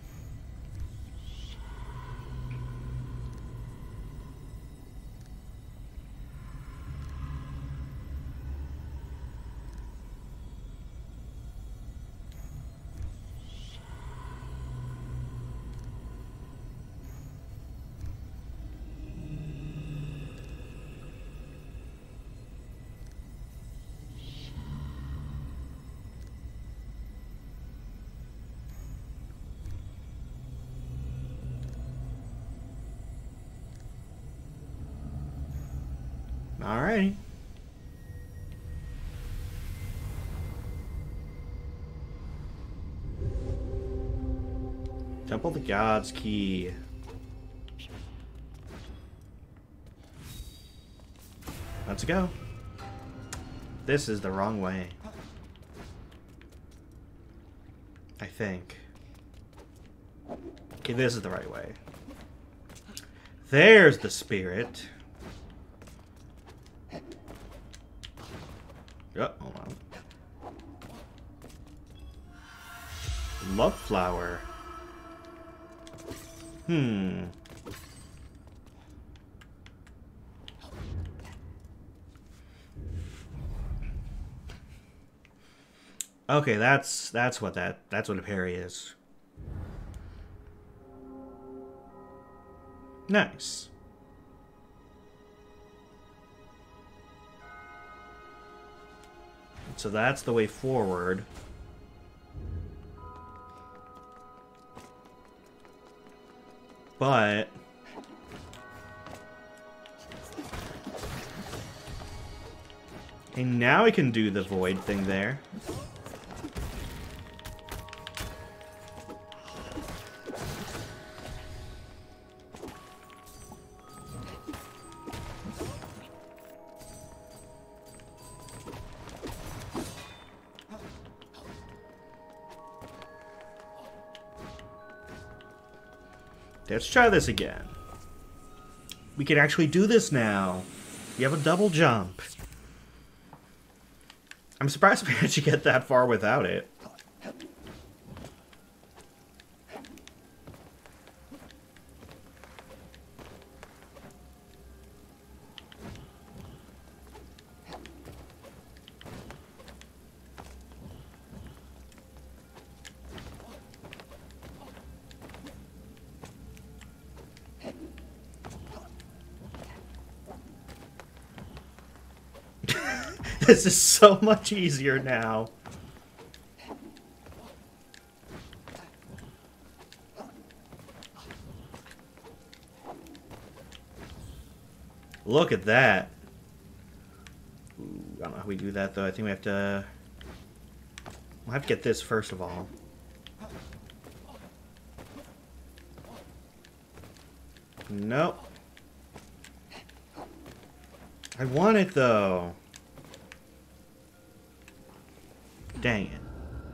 Alrighty. Temple of the Gods key. Let's go. This is the wrong way. I think. Okay, this is the right way. There's the spirit. Oh, hold on. Love flower. Okay, that's what a parry is. Nice. So that's the way forward. But okay, now I can do the void thing there. Let's try this again. We can actually do this now. You have a double jump. I'm surprised we actually get that far without it. This is so much easier now. Look at that. Ooh, I don't know how we do that, though. I think we have to... We'll have to get this first of all. Nope. I want it, though. Dang it.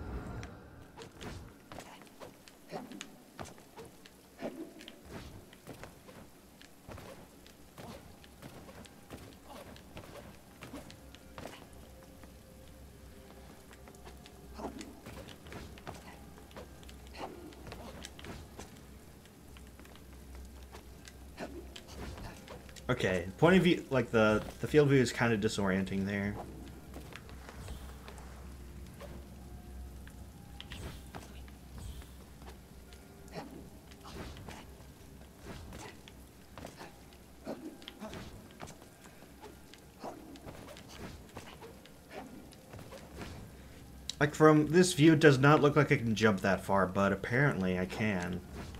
Okay, point of view, like the field view is kind of disorienting there. Like, from this view, it does not look like I can jump that far, but apparently I can.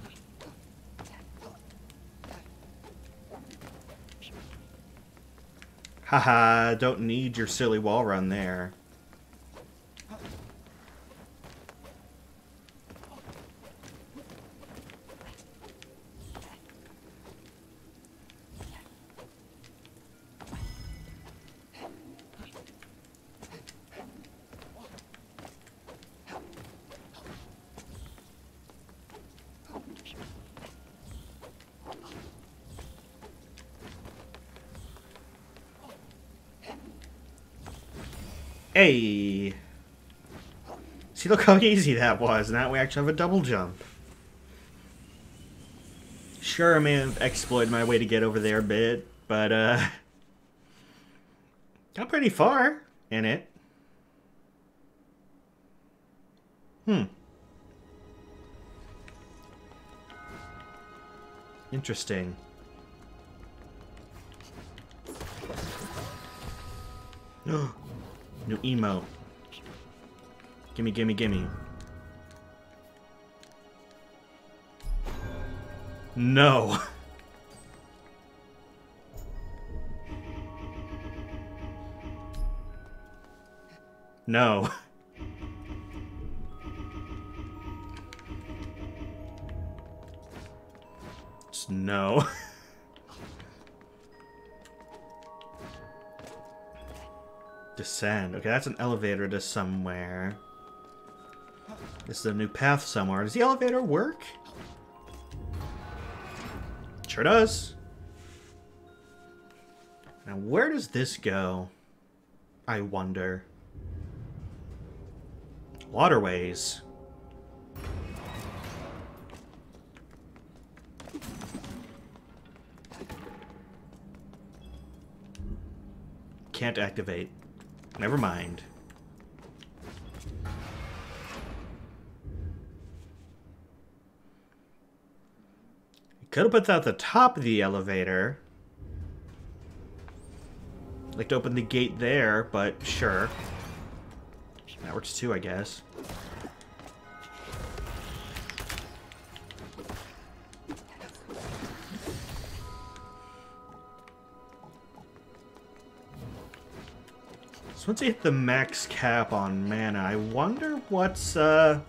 Haha, don't need your silly wall run there. Hey! See, look how easy that was. Now we actually have a double jump. Sure, I may have exploited my way to get over there a bit, but, got pretty far in it. Interesting. New emote. Gimme, gimme, gimme. No. No. Just no. Descend. Okay, that's an elevator to somewhere. This is a new path somewhere. Does the elevator work? Sure does. Now, where does this go? I wonder. Waterways. Can't activate. Never mind. Could have put that at the top of the elevator. Like to open the gate there, but sure. That works too, I guess. So once you hit the max cap on mana, I wonder what's, wonder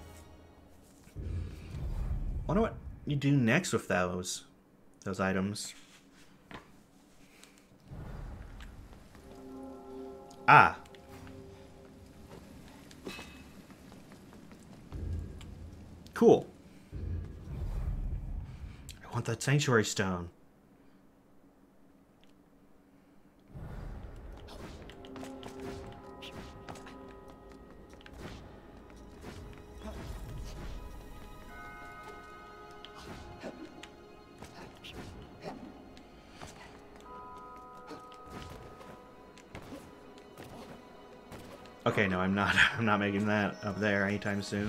what you do next with those items. Ah. Cool. I want that sanctuary stone. Okay, no, I'm not. I'm not making that up there anytime soon.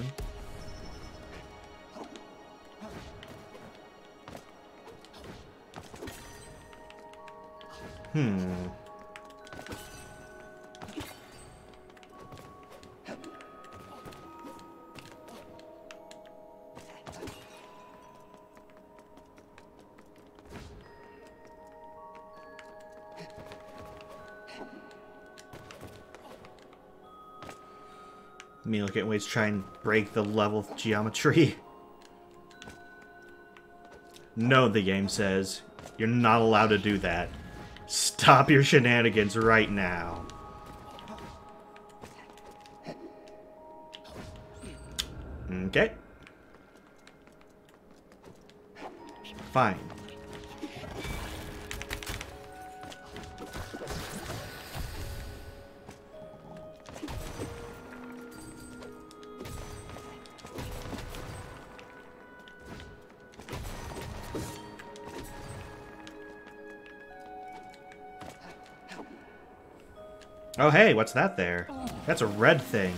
Me look at ways to try and break the level geometry. No, the game says. You're not allowed to do that. Stop your shenanigans right now. Okay. Fine. Oh, hey, what's that there? That's a red thing.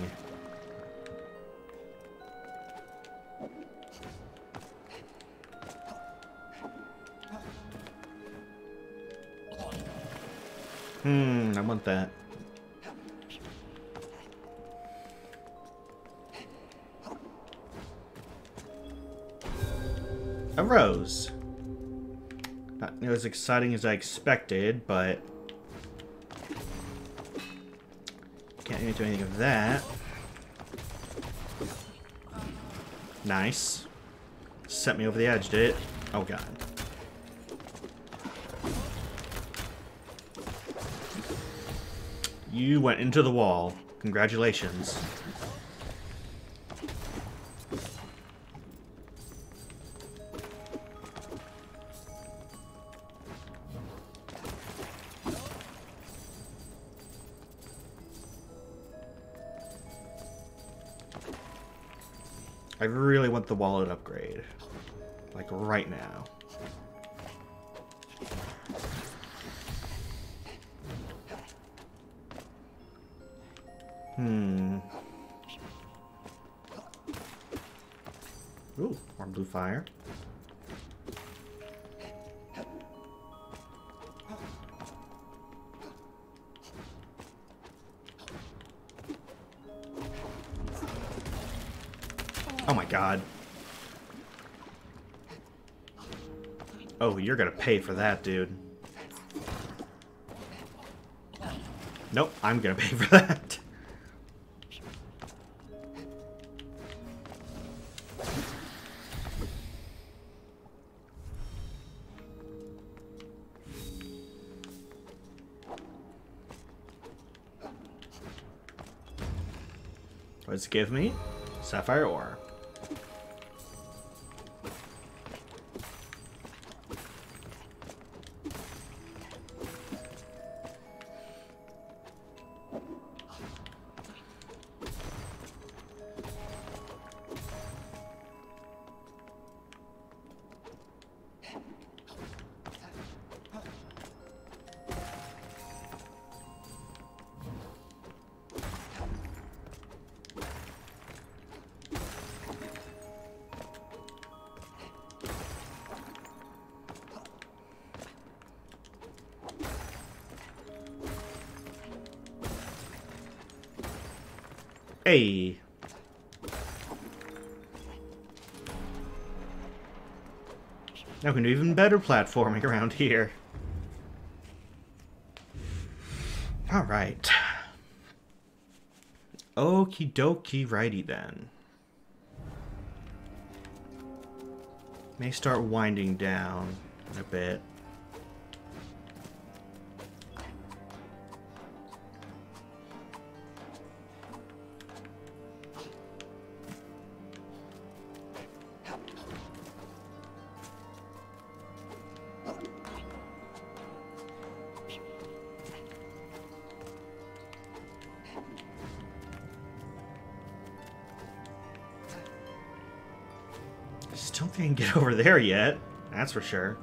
I want that. A rose. Not as exciting as I expected, but can't even do anything of that. Nice. Sent me over the edge, did it? Oh god. You went into the wall. Congratulations. I really want the wallet upgrade. Like right now. Ooh, more blue fire. Oh my god. Oh, you're gonna pay for that, dude. Nope, I'm gonna pay for that. What does it give me? Sapphire ore. Hey. Now we can do even better platforming around here. Alright. Okie dokie righty then. May start winding down a bit. Don't think I can get over there yet. That's for sure.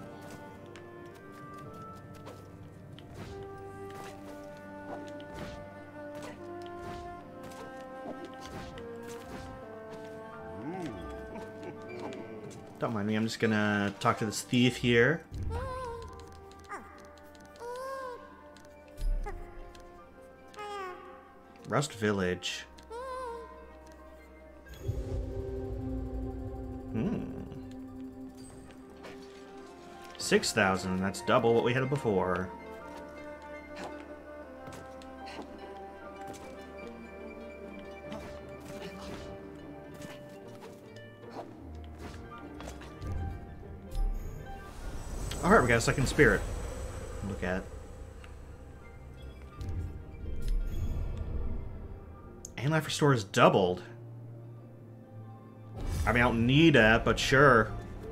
Don't mind me, I'm just gonna talk to this thief here. Rust Village. 6,000, that's double what we had before. Alright, we got a second spirit. Look at. And life restore is doubled. I mean, I don't need that, but sure.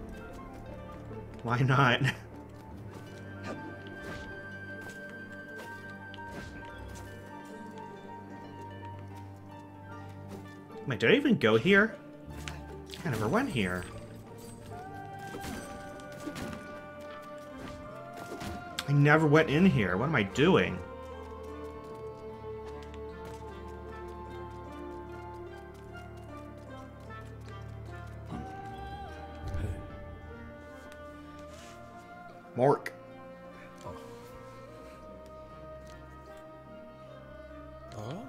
Why not? Wait, did I even go here? I never went here. I never went in here. What am I doing? Mork. Oh.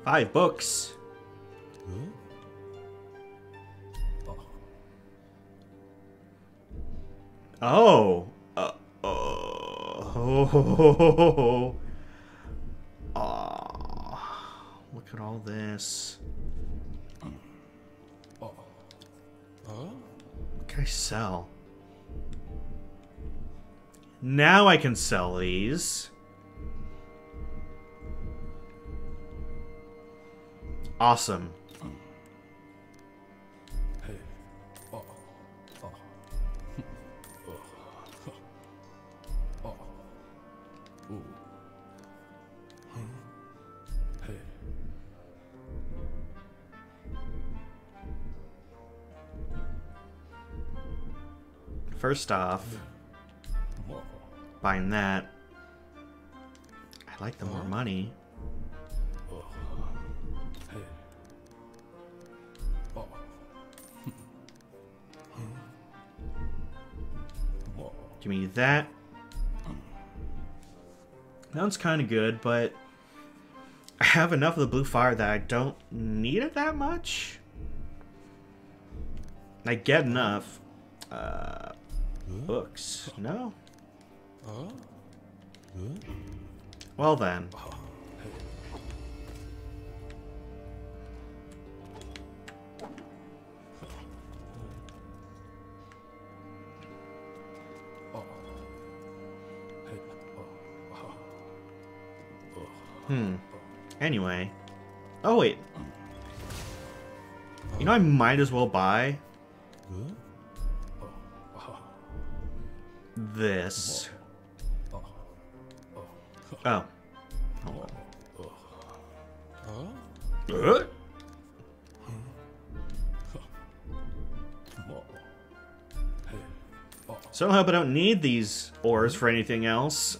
5 books. Oh. Oh. Look at all this. What can I sell? Now I can sell these. Awesome. First off, buying that. I like the more money. Give me that. That one's kind of good, but I have enough of the blue fire that I don't need it that much. I get enough. Books. No? Well then. Anyway. Oh, wait. You know, I might as well buy this. Oh. So I hope I don't need these ores for anything else.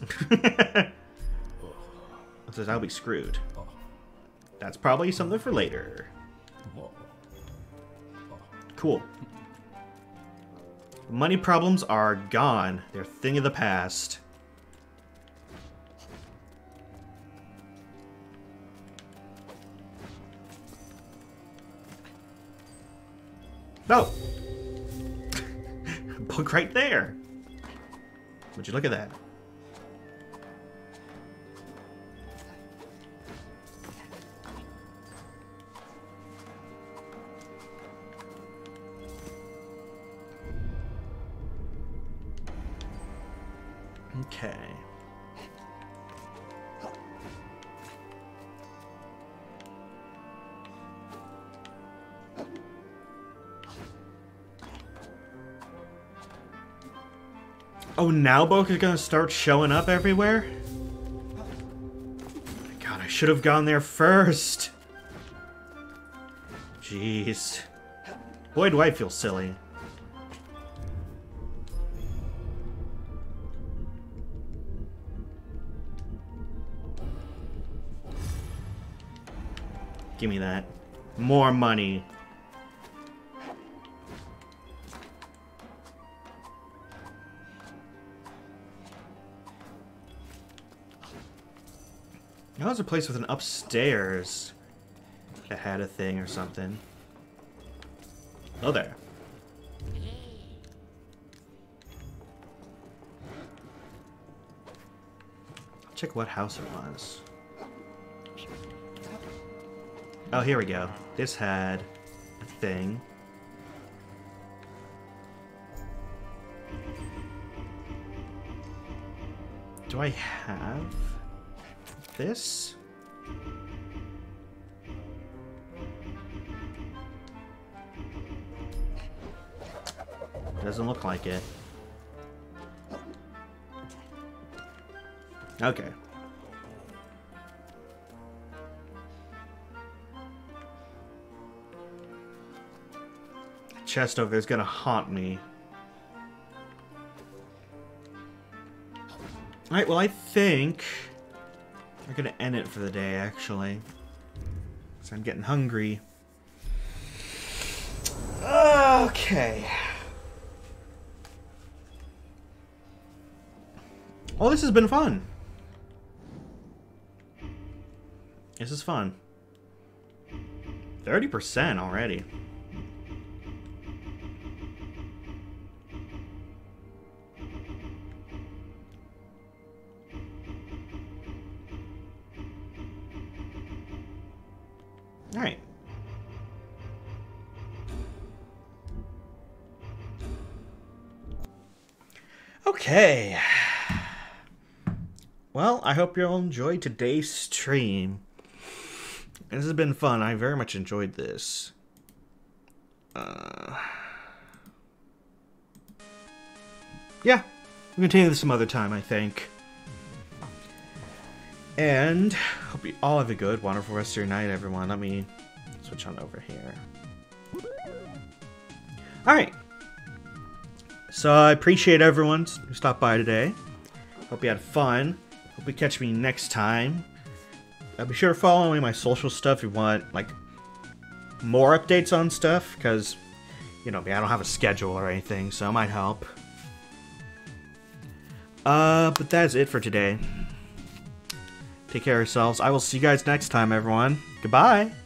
Otherwise I'll be screwed. That's probably something for later. Cool. Money problems are gone. They're a thing of the past. No! Book right there! Would you look at that? Okay. Oh, now Book is gonna start showing up everywhere? God, I should have gone there first. Jeez. Boy, do I feel silly. Give me that. More money. Now there's a place with an upstairs that had a thing or something. Oh, there. I'll check what house it was. Oh, here we go. This had a thing. Do I have this? Doesn't look like it. Okay. Chest over there is gonna haunt me. Alright, well I think we're gonna end it for the day, actually. Because I'm getting hungry. Okay. Well, this has been fun. This is fun. 30% already. Alright. Okay. Well, I hope you all enjoyed today's stream. This has been fun. I very much enjoyed this. Yeah, we'll continue this some other time, I think. And hope you all have a good, wonderful rest of your night, everyone. Let me switch on over here. Alright. So I appreciate everyone who stopped by today. Hope you had fun. Hope you catch me next time. Be sure to follow me on my social stuff if you want, like, more updates on stuff, because, you know, I don't have a schedule or anything, so it might help. But that's it for today. Take care of yourselves. I will see you guys next time, everyone. Goodbye!